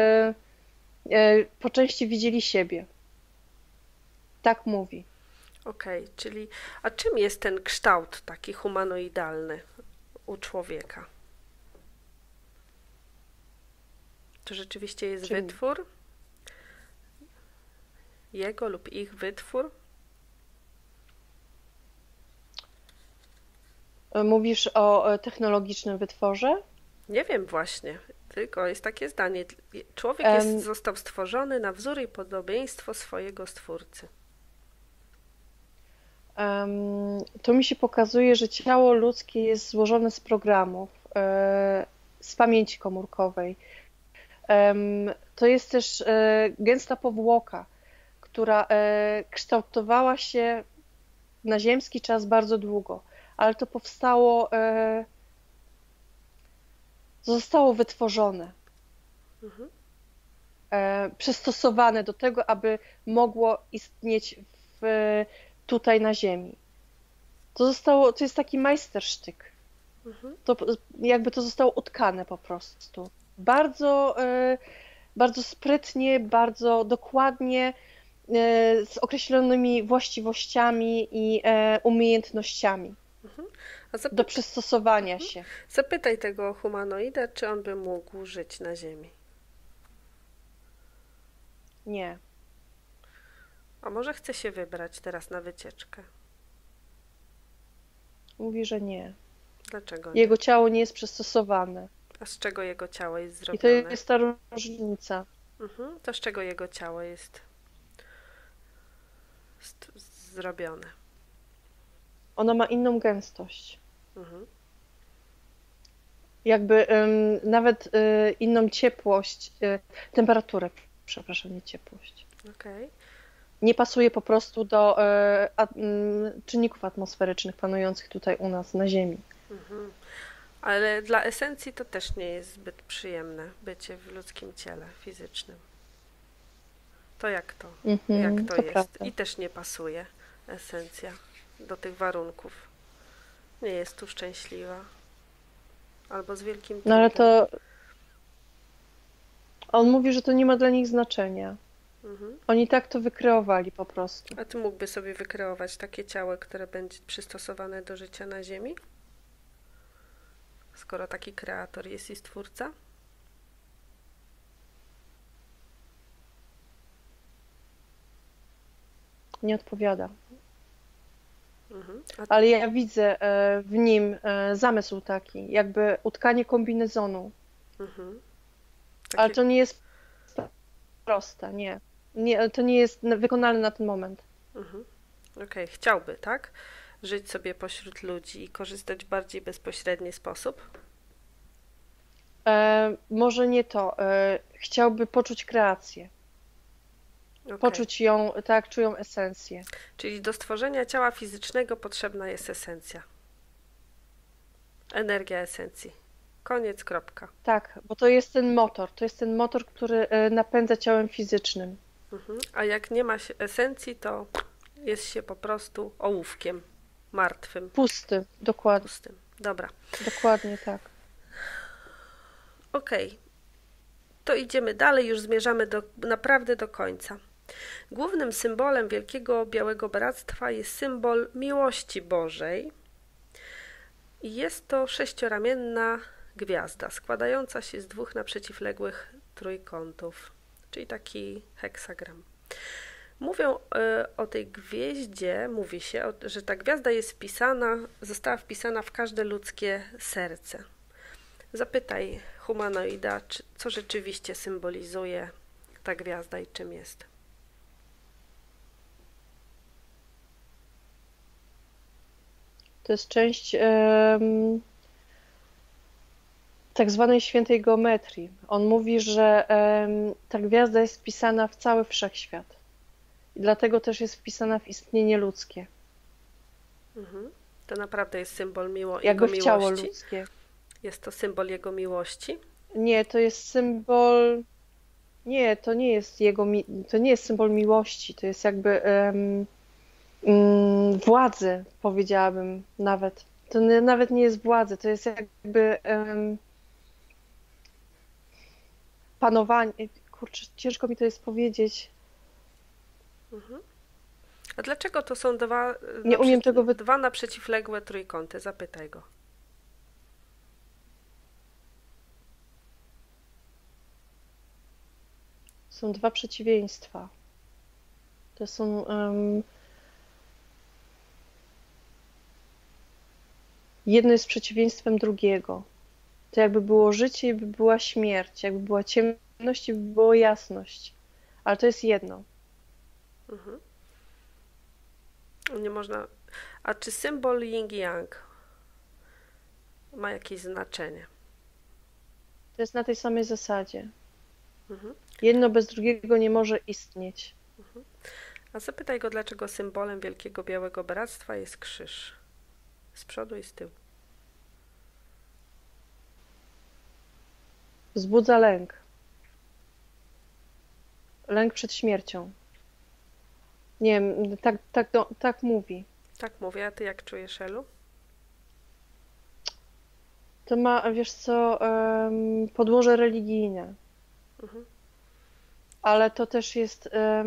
[SPEAKER 2] po części widzieli siebie. Tak mówi.
[SPEAKER 1] Okej, czyli a czym jest ten kształt taki humanoidalny u człowieka? To rzeczywiście jest
[SPEAKER 2] Czym?
[SPEAKER 1] wytwór? Jego lub ich wytwór?
[SPEAKER 2] Mówisz o technologicznym wytworze?
[SPEAKER 1] Nie wiem właśnie, tylko jest takie zdanie. Człowiek
[SPEAKER 2] Em,
[SPEAKER 1] został stworzony na wzór i podobieństwo swojego Stwórcy.
[SPEAKER 2] To mi się pokazuje, że ciało ludzkie jest złożone z programów, z pamięci komórkowej. To jest też gęsta powłoka, która kształtowała się na ziemski czas bardzo długo, ale to powstało, zostało wytworzone,
[SPEAKER 1] Mhm.
[SPEAKER 2] przystosowane do tego, aby mogło istnieć tutaj na Ziemi. To jest taki majstersztyk.
[SPEAKER 1] Mhm.
[SPEAKER 2] To jakby to zostało utkane po prostu. Bardzo, bardzo sprytnie, bardzo dokładnie, z określonymi właściwościami i umiejętnościami
[SPEAKER 1] A
[SPEAKER 2] do przystosowania się.
[SPEAKER 1] zapytaj tego humanoida, czy on by mógł żyć na Ziemi.
[SPEAKER 2] Nie.
[SPEAKER 1] A może chce się wybrać teraz na wycieczkę?
[SPEAKER 2] Mówi, że nie.
[SPEAKER 1] Dlaczego nie?
[SPEAKER 2] Jego ciało nie jest przystosowane.
[SPEAKER 1] A z czego jego ciało jest
[SPEAKER 2] I to
[SPEAKER 1] zrobione?
[SPEAKER 2] jest ta różnica.
[SPEAKER 1] To z czego jego ciało jest zrobione?
[SPEAKER 2] Ono ma inną gęstość.
[SPEAKER 1] Mhm.
[SPEAKER 2] Jakby nawet inną ciepłość, temperaturę, przepraszam, nie ciepłość.
[SPEAKER 1] Okej.
[SPEAKER 2] Nie pasuje po prostu do czynników atmosferycznych panujących tutaj u nas na Ziemi.
[SPEAKER 1] Mhm. Ale dla esencji to też nie jest zbyt przyjemne bycie w ludzkim ciele fizycznym. To jak to? Jak
[SPEAKER 2] Mhm,
[SPEAKER 1] to
[SPEAKER 2] to
[SPEAKER 1] jest?
[SPEAKER 2] prawda.
[SPEAKER 1] I też nie pasuje esencja do tych warunków. Nie jest tu szczęśliwa. Albo z wielkim
[SPEAKER 2] No ale
[SPEAKER 1] trudem.
[SPEAKER 2] to on mówi, że to nie ma dla nich znaczenia.
[SPEAKER 1] Mhm.
[SPEAKER 2] Oni tak to wykreowali po prostu.
[SPEAKER 1] A ty mógłby sobie wykreować takie ciało, które będzie przystosowane do życia na Ziemi? Skoro taki kreator jest i stwórca?
[SPEAKER 2] Nie odpowiada.
[SPEAKER 1] Mhm.
[SPEAKER 2] Ale ja widzę w nim zamysł taki, jakby utkanie kombinezonu.
[SPEAKER 1] Mhm.
[SPEAKER 2] Ale
[SPEAKER 1] Takie,
[SPEAKER 2] to nie jest proste, nie. Nie, to nie jest wykonalne na ten moment.
[SPEAKER 1] mhm. Okej, chciałby, tak? Żyć sobie pośród ludzi i korzystać w bardziej bezpośredni sposób?
[SPEAKER 2] Może nie to. Chciałby poczuć kreację.
[SPEAKER 1] Okej.
[SPEAKER 2] Poczuć ją, tak jak czują esencję.
[SPEAKER 1] Czyli do stworzenia ciała fizycznego potrzebna jest esencja. Energia esencji. Koniec, kropka.
[SPEAKER 2] Tak, bo to jest ten motor. To jest ten motor, który napędza ciałem fizycznym.
[SPEAKER 1] Mhm. A jak nie ma się esencji, to jest się po prostu ołówkiem martwym,
[SPEAKER 2] Pusty, dokładnie,
[SPEAKER 1] pustym. Dobra.
[SPEAKER 2] dokładnie tak.
[SPEAKER 1] Okej. To idziemy dalej, już zmierzamy naprawdę do końca. Głównym symbolem Wielkiego Białego Bractwa jest symbol miłości Bożej. I jest to sześcioramienna gwiazda, składająca się z dwóch naprzeciwległych trójkątów, czyli taki heksagram. Mówią o tej gwieździe, mówi się, że ta gwiazda jest została wpisana w każde ludzkie serce. Zapytaj humanoida, co rzeczywiście symbolizuje ta gwiazda i czym jest.
[SPEAKER 2] To jest część tak zwanej świętej geometrii. On mówi, że ta gwiazda jest wpisana w cały wszechświat. I dlatego też jest wpisana w istnienie ludzkie.
[SPEAKER 1] Mhm. To naprawdę jest symbol jego
[SPEAKER 2] Jakby w ciało
[SPEAKER 1] miłości?
[SPEAKER 2] ludzkie.
[SPEAKER 1] Jest to symbol jego miłości?
[SPEAKER 2] Nie, to jest symbol. Nie, to nie jest to nie jest symbol miłości. To jest jakby władzy, powiedziałabym nawet. To nawet nie jest władzy, to jest jakby panowanie. Kurczę, ciężko mi to jest powiedzieć.
[SPEAKER 1] Mhm. A dlaczego to są dwa,
[SPEAKER 2] Nie umiem tego
[SPEAKER 1] dwa naprzeciwległe trójkąty? Zapytaj go.
[SPEAKER 2] Są dwa przeciwieństwa. To są. Jedno jest przeciwieństwem drugiego. To jakby było życie i by była śmierć, jakby była ciemność i by była jasność. Ale to jest jedno.
[SPEAKER 1] Mhm. Nie można. A czy symbol yin-yang ma jakieś znaczenie?
[SPEAKER 2] To jest na tej samej zasadzie.
[SPEAKER 1] Mhm.
[SPEAKER 2] Jedno bez drugiego nie może istnieć.
[SPEAKER 1] Mhm. A zapytaj go, dlaczego symbolem Wielkiego Białego Bractwa jest krzyż. Z przodu i z tyłu.
[SPEAKER 2] Wzbudza lęk. Lęk przed śmiercią. Nie wiem, tak mówi.
[SPEAKER 1] Tak mówię, a ty jak czujesz, Elu?
[SPEAKER 2] To ma, wiesz co, podłoże religijne.
[SPEAKER 1] Mhm.
[SPEAKER 2] Ale to też jest.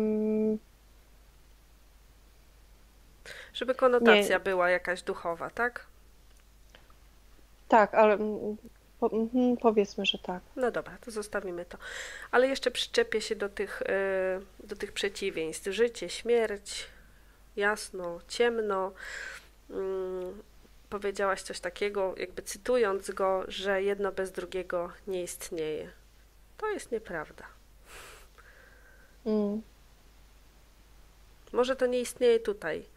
[SPEAKER 1] Żeby konotacja
[SPEAKER 2] Nie.
[SPEAKER 1] była jakaś duchowa, tak?
[SPEAKER 2] Tak, ale powiedzmy, że tak.
[SPEAKER 1] No dobra, to zostawimy to. Ale jeszcze przyczepię się do tych przeciwieństw. Życie, śmierć, jasno, ciemno. Powiedziałaś coś takiego, jakby cytując go, że jedno bez drugiego nie istnieje. To jest nieprawda.
[SPEAKER 2] Mm.
[SPEAKER 1] Może to nie istnieje tutaj,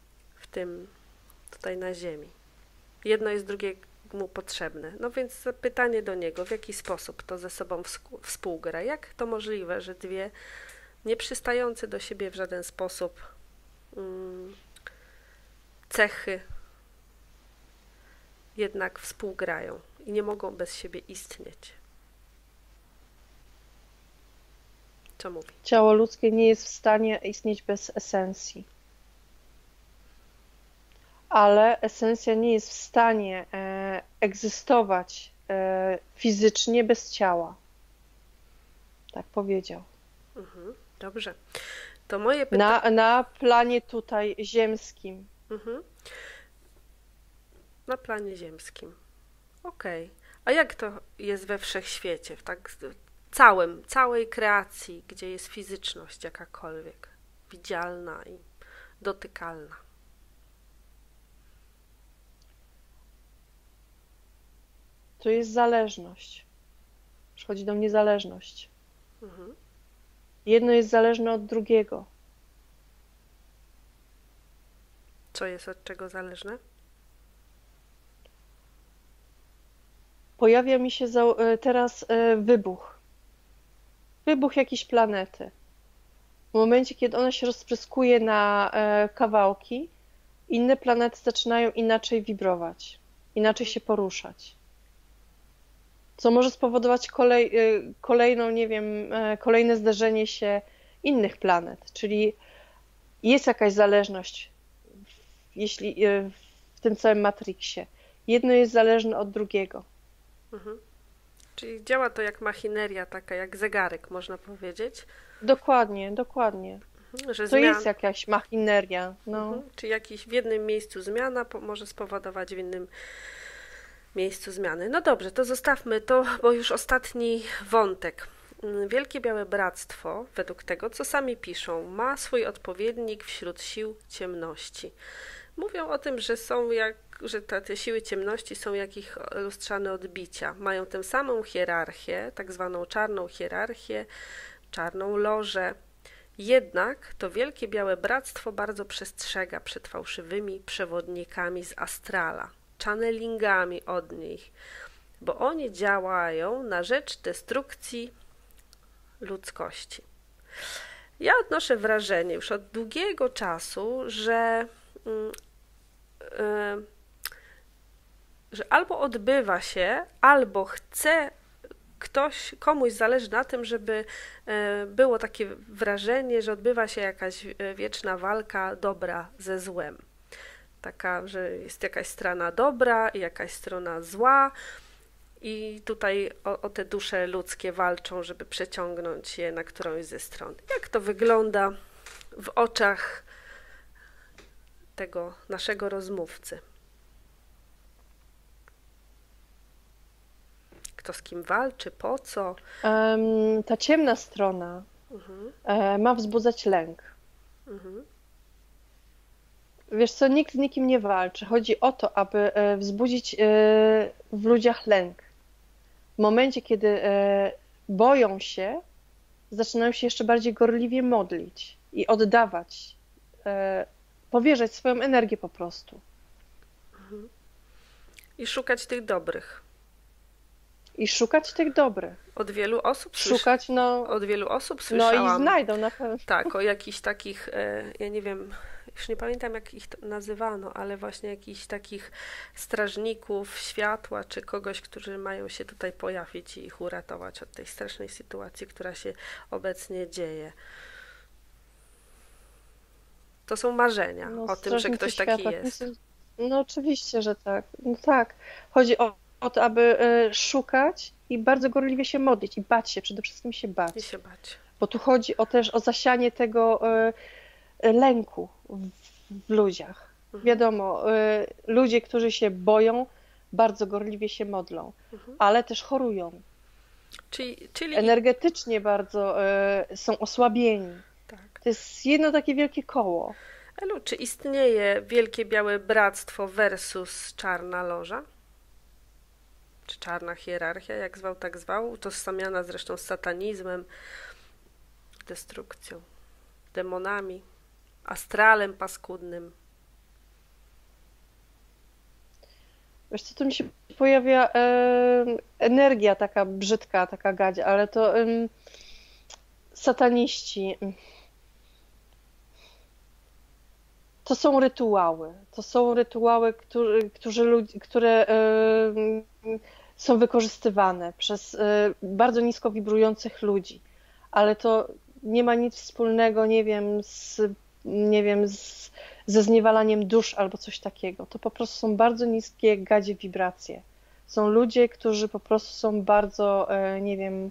[SPEAKER 1] tutaj na ziemi. Jedno jest drugiemu potrzebne. No więc pytanie do niego, w jaki sposób to ze sobą współgra? Jak to możliwe, że dwie nieprzystające do siebie w żaden sposób cechy jednak współgrają i nie mogą bez siebie istnieć? Co mówi?
[SPEAKER 2] Ciało ludzkie nie jest w stanie istnieć bez esencji. Ale esencja nie jest w stanie egzystować fizycznie bez ciała. Tak powiedział.
[SPEAKER 1] Mhm, dobrze. To moje pytanie.
[SPEAKER 2] Na planie tutaj ziemskim.
[SPEAKER 1] Mhm. Na planie ziemskim. Okej. A jak to jest we wszechświecie, w tak całej kreacji, gdzie jest fizyczność jakakolwiek, widzialna i dotykalna?
[SPEAKER 2] To jest zależność. Przychodzi do mnie zależność.
[SPEAKER 1] Mhm.
[SPEAKER 2] Jedno jest zależne od drugiego.
[SPEAKER 1] Co jest od czego zależne?
[SPEAKER 2] Pojawia mi się teraz wybuch. Wybuch jakiejś planety. W momencie, kiedy ona się rozpryskuje na kawałki, inne planety zaczynają inaczej wibrować, inaczej się poruszać. Co może spowodować kolejną, nie wiem, kolejne zderzenie się innych planet. Czyli jest jakaś zależność w tym całym Matrixie. Jedno jest zależne od drugiego.
[SPEAKER 1] Mhm. Czyli działa to jak machineria, taka jak zegarek, można powiedzieć.
[SPEAKER 2] Dokładnie, dokładnie.
[SPEAKER 1] Że
[SPEAKER 2] To jest jakaś machineria. No.
[SPEAKER 1] Mhm. Czy jakiś w jednym miejscu zmiana może spowodować w innym miejscu zmiany. No dobrze, to zostawmy to, bo już ostatni wątek. Wielkie Białe Bractwo, według tego, co sami piszą, ma swój odpowiednik wśród sił ciemności. Mówią o tym, że te siły ciemności są jak ich lustrzane odbicia. Mają tę samą hierarchię, tak zwaną czarną hierarchię, czarną lożę. Jednak to Wielkie Białe Bractwo bardzo przestrzega przed fałszywymi przewodnikami z astrala, channelingami od nich, bo oni działają na rzecz destrukcji ludzkości. Ja odnoszę wrażenie już od długiego czasu, że albo odbywa się, albo chce komuś zależy na tym, żeby było takie wrażenie, że odbywa się jakaś wieczna walka dobra ze złem. Taka, że jest jakaś strona dobra i jakaś strona zła i tutaj o te dusze ludzkie walczą, żeby przeciągnąć je na którąś ze stron. Jak to wygląda w oczach tego naszego rozmówcy? Kto z kim walczy, po co?
[SPEAKER 2] Ta ciemna strona ma wzbudzać lęk. Wiesz co, nikt z nikim nie walczy. Chodzi o to, aby wzbudzić w ludziach lęk. W momencie, kiedy boją się, zaczynają się jeszcze bardziej gorliwie modlić i oddawać, powierzać swoją energię po prostu.
[SPEAKER 1] I szukać tych dobrych.
[SPEAKER 2] I szukać tych dobrych.
[SPEAKER 1] Od wielu osób Od wielu osób
[SPEAKER 2] no
[SPEAKER 1] słyszałam.
[SPEAKER 2] i znajdą na pewno.
[SPEAKER 1] Tak, o jakichś takich, ja nie wiem, już nie pamiętam jak ich nazywano, ale właśnie jakichś takich strażników światła, czy kogoś, którzy mają się tutaj pojawić i ich uratować od tej strasznej sytuacji, która się obecnie dzieje. To są marzenia o tym, że ktoś taki jest.
[SPEAKER 2] No oczywiście, że tak. No tak. Chodzi o to, aby szukać i bardzo gorliwie się modlić i bać się, przede wszystkim się bać.
[SPEAKER 1] I się bać.
[SPEAKER 2] Bo tu chodzi też o zasianie tego lęku w ludziach. Wiadomo, ludzie, którzy się boją, bardzo gorliwie się modlą, ale też chorują.
[SPEAKER 1] Czyli
[SPEAKER 2] energetycznie bardzo są osłabieni.
[SPEAKER 1] Tak.
[SPEAKER 2] To jest jedno takie wielkie koło.
[SPEAKER 1] Elu, czy istnieje Wielkie Białe Bractwo versus Czarna Loża? Czy czarna hierarchia, jak zwał, tak zwał, tożsamiana zresztą z satanizmem, destrukcją, demonami, astralem paskudnym.
[SPEAKER 2] Wiesz co, tu mi się pojawia energia taka brzydka, taka gadzia, ale to sataniści. To są rytuały. To są rytuały, które są wykorzystywane przez bardzo nisko wibrujących ludzi, ale to nie ma nic wspólnego, nie wiem, ze zniewalaniem dusz albo coś takiego. To po prostu są bardzo niskie gadzie wibracje. Są ludzie, którzy po prostu są bardzo, nie wiem,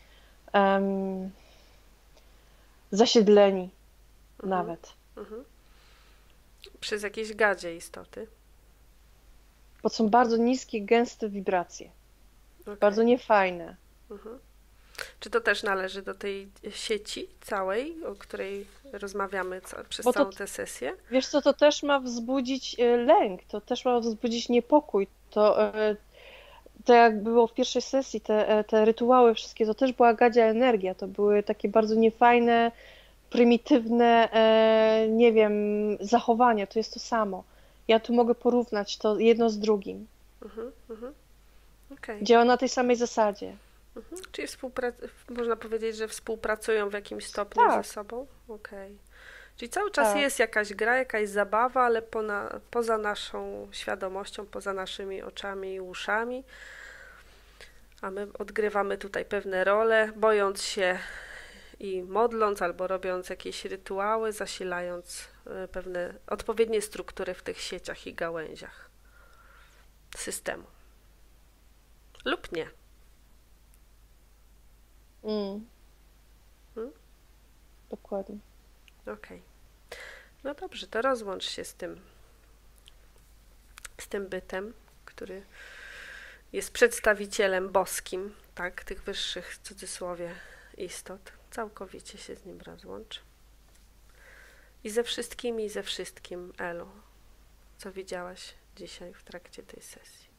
[SPEAKER 2] zasiedleni nawet.
[SPEAKER 1] Przez jakieś gadzie istoty.
[SPEAKER 2] Bo są bardzo niskie, gęste wibracje.
[SPEAKER 1] Okay.
[SPEAKER 2] Bardzo niefajne.
[SPEAKER 1] Czy to też należy do tej sieci całej, o której rozmawiamy przez całą tę sesję?
[SPEAKER 2] Wiesz co, to też ma wzbudzić lęk, to też ma wzbudzić niepokój. To jak było w pierwszej sesji, te rytuały wszystkie, to też była gadzia energia. To były takie bardzo niefajne, prymitywne, nie wiem, zachowania. To jest to samo. Ja tu mogę porównać to jedno z drugim.
[SPEAKER 1] Okay.
[SPEAKER 2] Działa na tej samej zasadzie.
[SPEAKER 1] Czyli można powiedzieć, że współpracują w jakimś stopniu ze sobą? Okay. Czyli cały czas jest jakaś gra, jakaś zabawa, ale poza naszą świadomością, poza naszymi oczami i uszami, a my odgrywamy tutaj pewne role, bojąc się i modląc albo robiąc jakieś rytuały, zasilając pewne odpowiednie struktury w tych sieciach i gałęziach systemu. Lub nie.
[SPEAKER 2] Dokładnie.
[SPEAKER 1] Okej. No dobrze, to rozłącz się z tym bytem, który jest przedstawicielem boskim, tak, tych wyższych, w cudzysłowie, istot. Całkowicie się z nim rozłącz. I ze wszystkimi, i ze wszystkim, Elu, co widziałaś dzisiaj w trakcie tej sesji.